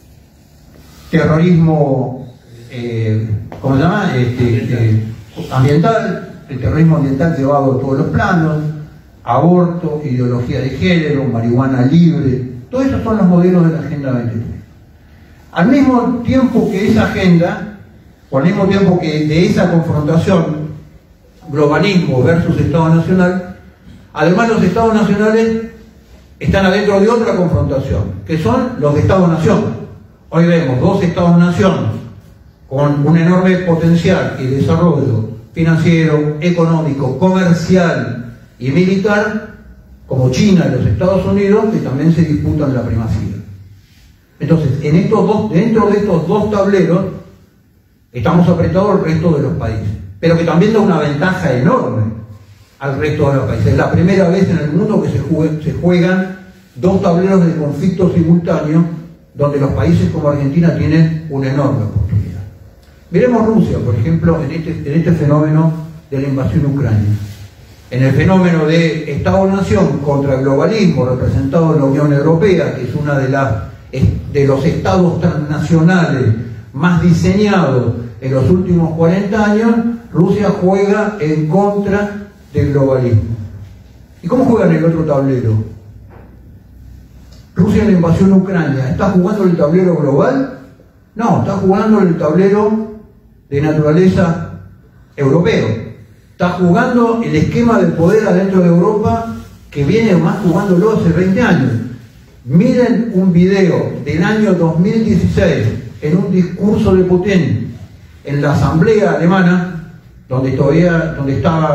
terrorismo, eh, ¿cómo se llama? Este, eh, ambiental, el terrorismo ambiental llevado a todos los planos, aborto, ideología de género, marihuana libre, todos esos son los modelos de la Agenda veinte treinta. Al mismo tiempo que esa agenda, o al mismo tiempo que de esa confrontación, globalismo versus Estado Nacional, además los Estados nacionales están adentro de otra confrontación, que son los de Estado-Nación. Hoy vemos dos Estados-Nación con un enorme potencial y desarrollo financiero, económico, comercial y militar, como China y los Estados Unidos, que también se disputan la primacía. Entonces, en estos dos, dentro de estos dos tableros, estamos apretados al resto de los países, pero que también da una ventaja enorme al resto de los países. Es la primera vez en el mundo que se, jugue, se juegan dos tableros de conflicto simultáneo, donde los países como Argentina tienen una enorme oportunidad. Miremos Rusia, por ejemplo, en este, en este fenómeno de la invasión ucrania. En el fenómeno de Estado-Nación contra el globalismo, representado en la Unión Europea, que es una de, las, de los estados transnacionales más diseñados en los últimos cuarenta años, Rusia juega en contra del globalismo. ¿Y cómo juega en el otro tablero? Rusia en la invasión a Ucrania, ¿está jugando el tablero global? No, está jugando el tablero de naturaleza europeo. Está jugando el esquema del poder adentro de Europa, que viene más jugándolo hace veinte años. Miren un video del año dos mil dieciséis en un discurso de Putin en la asamblea alemana, donde todavía donde estaba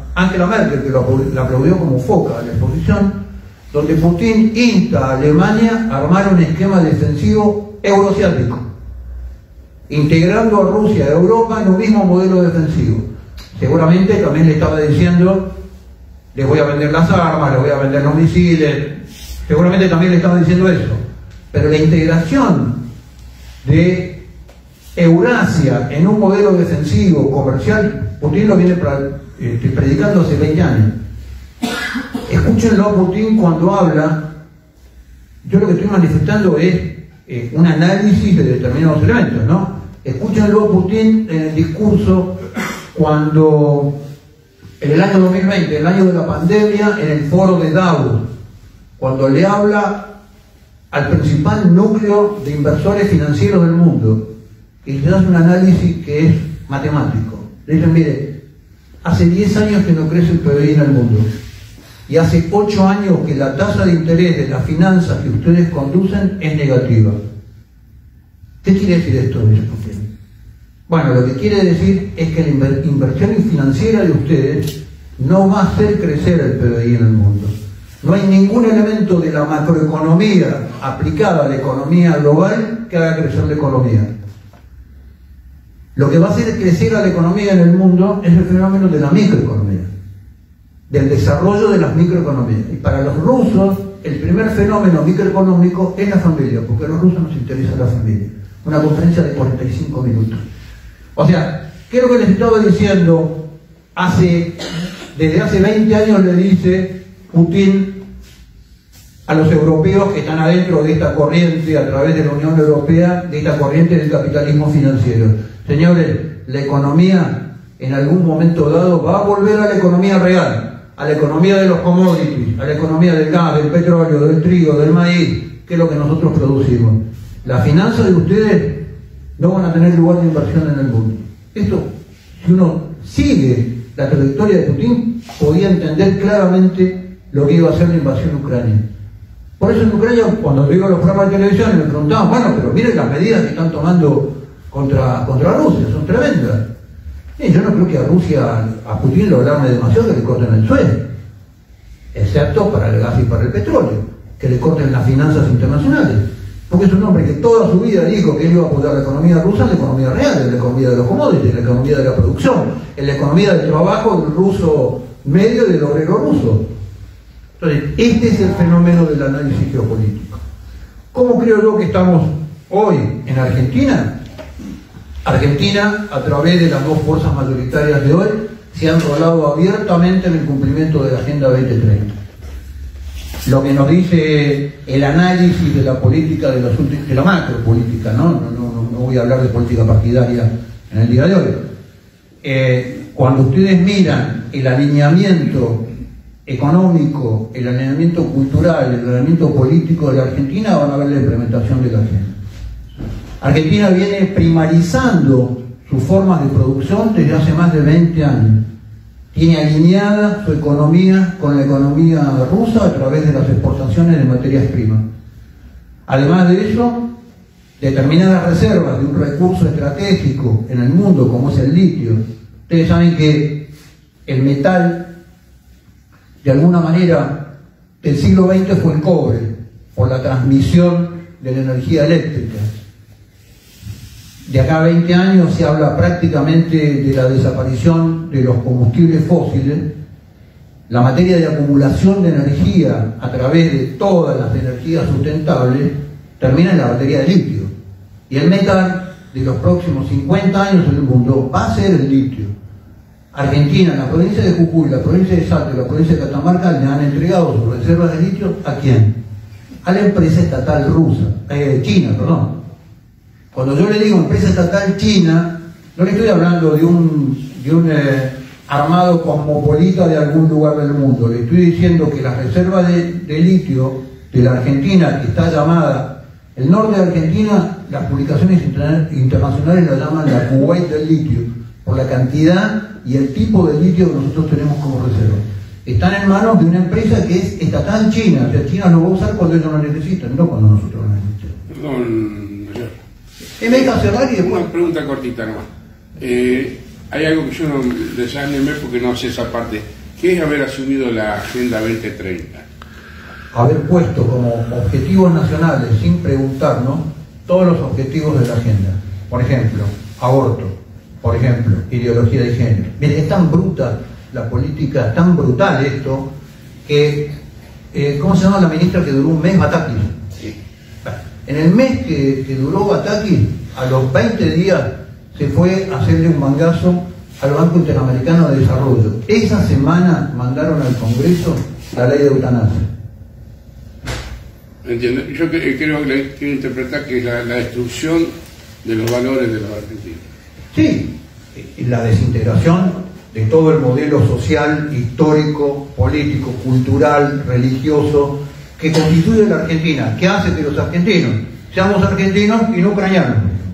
Angela Merkel, que lo, la aplaudió como foca a la exposición, donde Putin insta a Alemania a armar un esquema defensivo euroasiático, integrando a Rusia y a Europa en un mismo modelo defensivo. Seguramente también le estaba diciendo, les voy a vender las armas, les voy a vender los misiles, seguramente también le estaba diciendo eso. Pero la integración de Eurasia en un modelo defensivo comercial, Putin lo viene este, predicando hace veinte años. Escúchenlo a Putin cuando habla. Yo lo que estoy manifestando es eh, un análisis de determinados elementos, ¿no? Escúchenlo a Putin en el discurso cuando en el año dos mil veinte, el año de la pandemia, en el foro de Davos, cuando le habla al principal núcleo de inversores financieros del mundo y le hace un análisis que es matemático. Le dicen, mire, hace diez años que no crece el P B I en el mundo y hace ocho años que la tasa de interés de las finanzas que ustedes conducen es negativa. ¿Qué quiere decir esto? Dice Putin. Bueno, lo que quiere decir es que la inver inversión financiera de ustedes no va a hacer crecer el P B I en el mundo. No hay ningún elemento de la macroeconomía aplicada a la economía global que haga crecer la economía. Lo que va a hacer crecer a la economía en el mundo es el fenómeno de la microeconomía, del desarrollo de las microeconomías. Y para los rusos, el primer fenómeno microeconómico es la familia, porque a los rusos nos interesa la familia. Una conferencia de cuarenta y cinco minutos. O sea, ¿qué es lo que les estaba diciendo? Hace, desde hace veinte años le dice Putin a los europeos que están adentro de esta corriente, a través de la Unión Europea, de esta corriente del capitalismo financiero. Señores, la economía en algún momento dado va a volver a la economía real, a la economía de los commodities, a la economía del gas, del petróleo, del trigo, del maíz, que es lo que nosotros producimos. Las finanzas de ustedes no van a tener lugar de inversión en el mundo. Esto, si uno sigue la trayectoria de Putin, podía entender claramente lo que iba a ser la invasión ucrania. Por eso en Ucrania, cuando digo los programas de televisión, me preguntaban, bueno, pero miren las medidas que están tomando contra, contra Rusia, son tremendas. Y yo no creo que a Rusia, a Putin lo alarme demasiado que le corten el Suez, excepto para el gas y para el petróleo, que le corten las finanzas internacionales. Porque es un hombre que toda su vida dijo que él iba a apoyar la economía rusa en la economía real, en la economía de los commodities, en la economía de la producción, en la economía del trabajo del ruso medio y del obrero ruso. Entonces, este es el fenómeno del análisis geopolítico. ¿Cómo creo yo que estamos hoy en Argentina? Argentina, a través de las dos fuerzas mayoritarias de hoy, se ha enrolado abiertamente en el cumplimiento de la Agenda veinte treinta. Lo que nos dice el análisis de la política, de, los últimos, de la macropolítica, ¿no? No, no, no voy a hablar de política partidaria en el día de hoy. Eh, cuando ustedes miran el alineamiento económico, el alineamiento cultural, el alineamiento político de la Argentina, van a ver la implementación de la agenda. Argentina viene primarizando sus formas de producción desde hace más de veinte años. Tiene alineada su economía con la economía rusa a través de las exportaciones de materias primas. Además de eso, determinadas reservas de un recurso estratégico en el mundo como es el litio. Ustedes saben que el metal, de alguna manera, del siglo veinte fue el cobre, por la transmisión de la energía eléctrica. De acá a veinte años se habla prácticamente de la desaparición de los combustibles fósiles. La materia de acumulación de energía a través de todas las energías sustentables termina en la batería de litio. Y el metal de los próximos cincuenta años en el mundo va a ser el litio. Argentina, la provincia de Jujuy, la provincia de Salta y la provincia de Catamarca le han entregado sus reservas de litio ¿a quién? A la empresa estatal rusa, eh, china, perdón. Cuando yo le digo empresa estatal china, no le estoy hablando de un, de un eh, armado cosmopolita de algún lugar del mundo. Le estoy diciendo que las reservas de, de litio de la Argentina, que está llamada, el norte de Argentina, las publicaciones interna internacionales la llaman la Kuwait del litio, por la cantidad y el tipo de litio que nosotros tenemos como reserva. Están en manos de una empresa que es estatal china, o sea, China lo va a usar cuando ellos lo necesitan, no cuando nosotros lo necesitamos. Perdón, Y me deja cerrar y después... una pregunta cortita nomás. Eh, hay algo que yo no desanimé porque no sé esa parte. ¿Qué es haber asumido la Agenda veinte treinta? Haber puesto como objetivos nacionales, sin preguntarnos, todos los objetivos de la agenda. Por ejemplo, aborto. Por ejemplo, ideología de género. Mire, es tan bruta la política, tan brutal esto, que, eh, ¿cómo se llama la ministra que duró un mes? Batakis. Sí. En el mes que, que duró Batakis, a los veinte días se fue a hacerle un mangazo al Banco Interamericano de Desarrollo. Esa semana mandaron al Congreso la ley de eutanasia. Entiendo. Yo creo que quiero interpretar que es la, la destrucción de los valores de los argentinos. Sí, la desintegración de todo el modelo social, histórico, político, cultural, religioso que constituye la Argentina, que hace que los argentinos seamos argentinos y no ucranianos.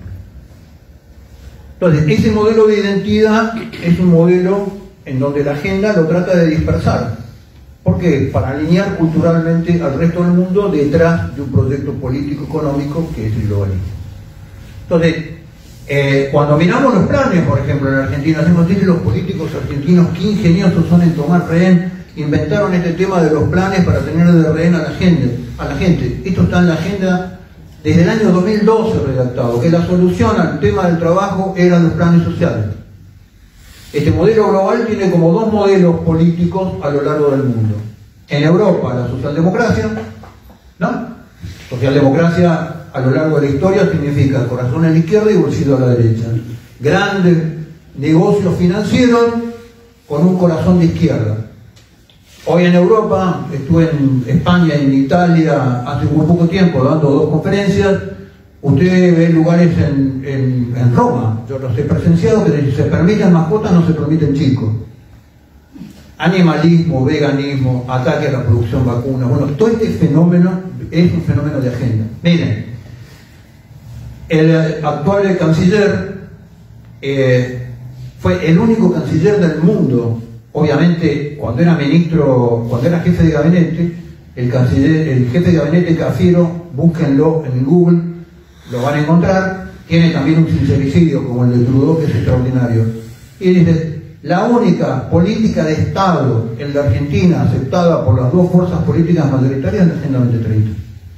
Entonces, ese modelo de identidad es un modelo en donde la agenda lo trata de dispersar. ¿Por qué? Para alinear culturalmente al resto del mundo detrás de un proyecto político-económico que es el globalismo. Entonces, eh, cuando miramos los planes, por ejemplo, en Argentina, hacemos decir que los políticos argentinos, qué ingeniosos son en tomar rehén, inventaron este tema de los planes para tener de rehén a la gente. A la gente. Esto está en la agenda desde el año dos mil doce redactado, que la solución al tema del trabajo eran los planes sociales. Este modelo global tiene como dos modelos políticos a lo largo del mundo. En Europa, la socialdemocracia, ¿no? Socialdemocracia a lo largo de la historia significa corazón a la izquierda y bolsillo a la derecha. Grandes negocios financieros con un corazón de izquierda. Hoy en Europa, estuve en España y en Italia hace muy poco tiempo dando dos conferencias. Usted ve lugares en, en, en Roma, yo los he presenciado, que si se permiten mascotas no se permiten chicos. Animalismo, veganismo, ataque a la producción vacuna. Bueno, todo este fenómeno es un fenómeno de agenda. Miren, el actual canciller eh, fue el único canciller del mundo. Obviamente, cuando era ministro, cuando era jefe de gabinete, el canciller, el jefe de gabinete Cafiero, búsquenlo en Google, lo van a encontrar. Tiene también un sincericidio como el de Trudeau, que es extraordinario. Y dice, la única política de Estado en la Argentina aceptada por las dos fuerzas políticas mayoritarias es la Agenda veinte treinta.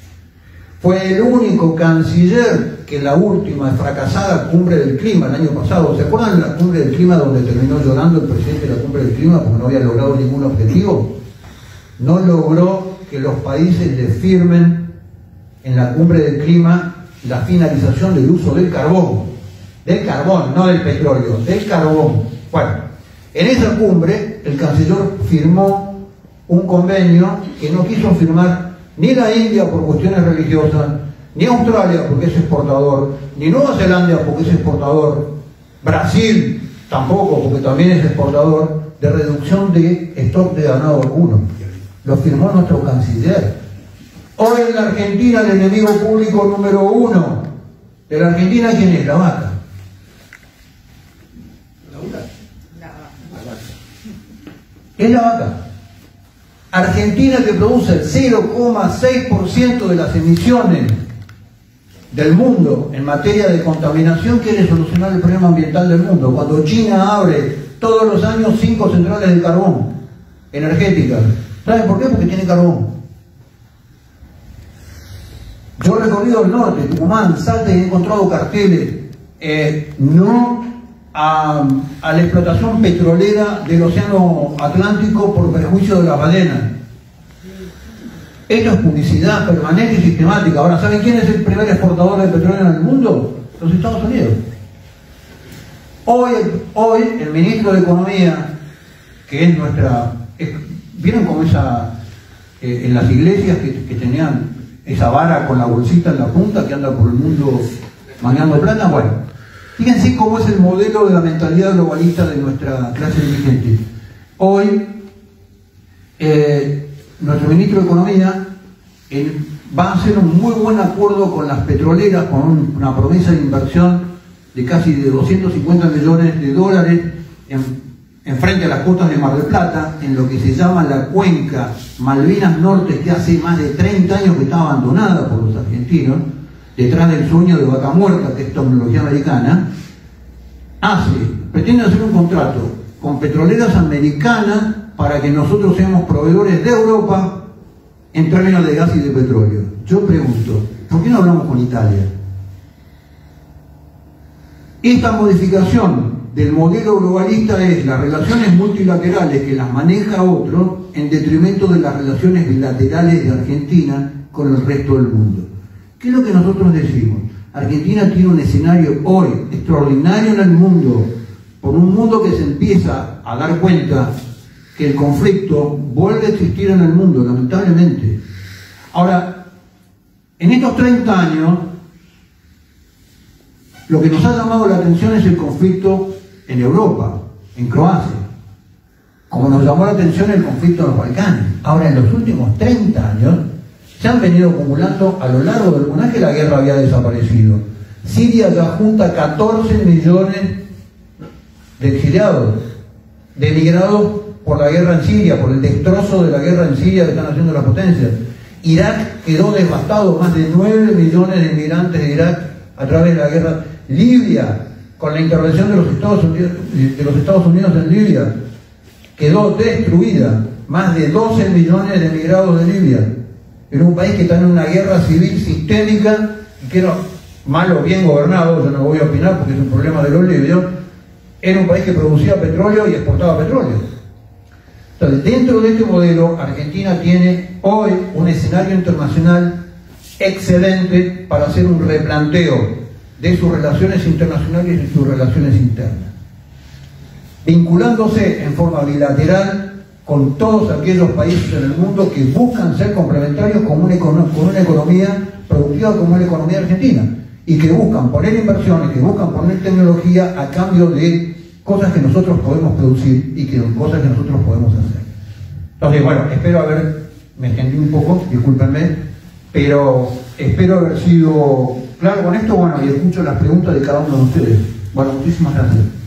Fue el único canciller que en la última fracasada cumbre del clima el año pasado, ¿se acuerdan de la cumbre del clima donde terminó llorando el presidente de la cumbre del clima porque no había logrado ningún objetivo? No logró que los países le firmen en la cumbre del clima la finalización del uso del carbón, del carbón, no del petróleo, del carbón. Bueno, en esa cumbre el canciller firmó un convenio que no quiso firmar ni la India por cuestiones religiosas, ni Australia porque es exportador, ni Nueva Zelanda porque es exportador, Brasil tampoco porque también es exportador, de reducción de stock de ganado vacuno. Lo firmó nuestro canciller. Hoy en la Argentina el enemigo público número uno de la Argentina, ¿quién es? La vaca. La vaca. La vaca. Es la vaca. Argentina, que produce el cero coma seis por ciento de las emisiones del mundo en materia de contaminación, quiere solucionar el problema ambiental del mundo. Cuando China abre todos los años cinco centrales de carbón energéticas. ¿Saben por qué? Porque tiene carbón. Yo he recorrido el norte, Tucumán, Salta, y he encontrado carteles eh, no a, a la explotación petrolera del océano Atlántico por perjuicio de las ballenas. Esto es publicidad permanente y sistemática. Ahora, ¿saben quién es el primer exportador de petróleo en el mundo? Los Estados Unidos. Hoy, hoy el ministro de Economía, que es nuestra... Es, ¿vieron cómo esa... Eh, en las iglesias que, que tenían esa vara con la bolsita en la punta que anda por el mundo manejando plata? Bueno, fíjense cómo es el modelo de la mentalidad globalista de nuestra clase dirigente. Hoy, eh, nuestro ministro de Economía eh, va a hacer un muy buen acuerdo con las petroleras, con un, una promesa de inversión de casi de doscientos cincuenta millones de dólares en, en frente a las costas de Mar del Plata, en lo que se llama la cuenca Malvinas Norte, que hace más de treinta años que está abandonada por los argentinos, detrás del sueño de Vaca Muerta, que es tecnología americana. Hace pretenden hacer un contrato con petroleras americanas para que nosotros seamos proveedores de Europa en términos de gas y de petróleo. Yo pregunto, ¿por qué no hablamos con Italia? Esta modificación del modelo globalista es las relaciones multilaterales que las maneja otro en detrimento de las relaciones bilaterales de Argentina con el resto del mundo. ¿Qué es lo que nosotros decimos? Argentina tiene un escenario hoy extraordinario en el mundo, por un mundo que se empieza a dar cuenta que el conflicto vuelve a existir en el mundo, lamentablemente. Ahora, en estos treinta años, lo que nos ha llamado la atención es el conflicto en Europa, en Croacia, como nos llamó la atención el conflicto en los Balcanes. Ahora, en los últimos treinta años, se han venido acumulando a lo largo del... No es que la guerra había desaparecido. Siria ya junta catorce millones de exiliados, de emigrados por la guerra en Siria, por el destrozo de la guerra en Siria que están haciendo las potencias. Irak quedó devastado, más de nueve millones de inmigrantes de Irak a través de la guerra. Libia, con la intervención de los Estados Unidos, de los Estados Unidos en Libia, quedó destruida. Más de doce millones de emigrados de Libia. Era un país que está en una guerra civil sistémica y que era mal o bien gobernado, yo no voy a opinar porque es un problema de los libios. Era un país que producía petróleo y exportaba petróleo. Entonces, dentro de este modelo, Argentina tiene hoy un escenario internacional excelente para hacer un replanteo de sus relaciones internacionales y sus relaciones internas, vinculándose en forma bilateral con todos aquellos países en el mundo que buscan ser complementarios con una, con una economía productiva como la economía argentina, y que buscan poner inversiones, que buscan poner tecnología a cambio de cosas que nosotros podemos producir y que cosas que nosotros podemos hacer. Entonces, bueno, espero haber, me extendí un poco, discúlpenme, pero espero haber sido claro con esto, bueno, y escucho las preguntas de cada uno de ustedes. Bueno, muchísimas gracias.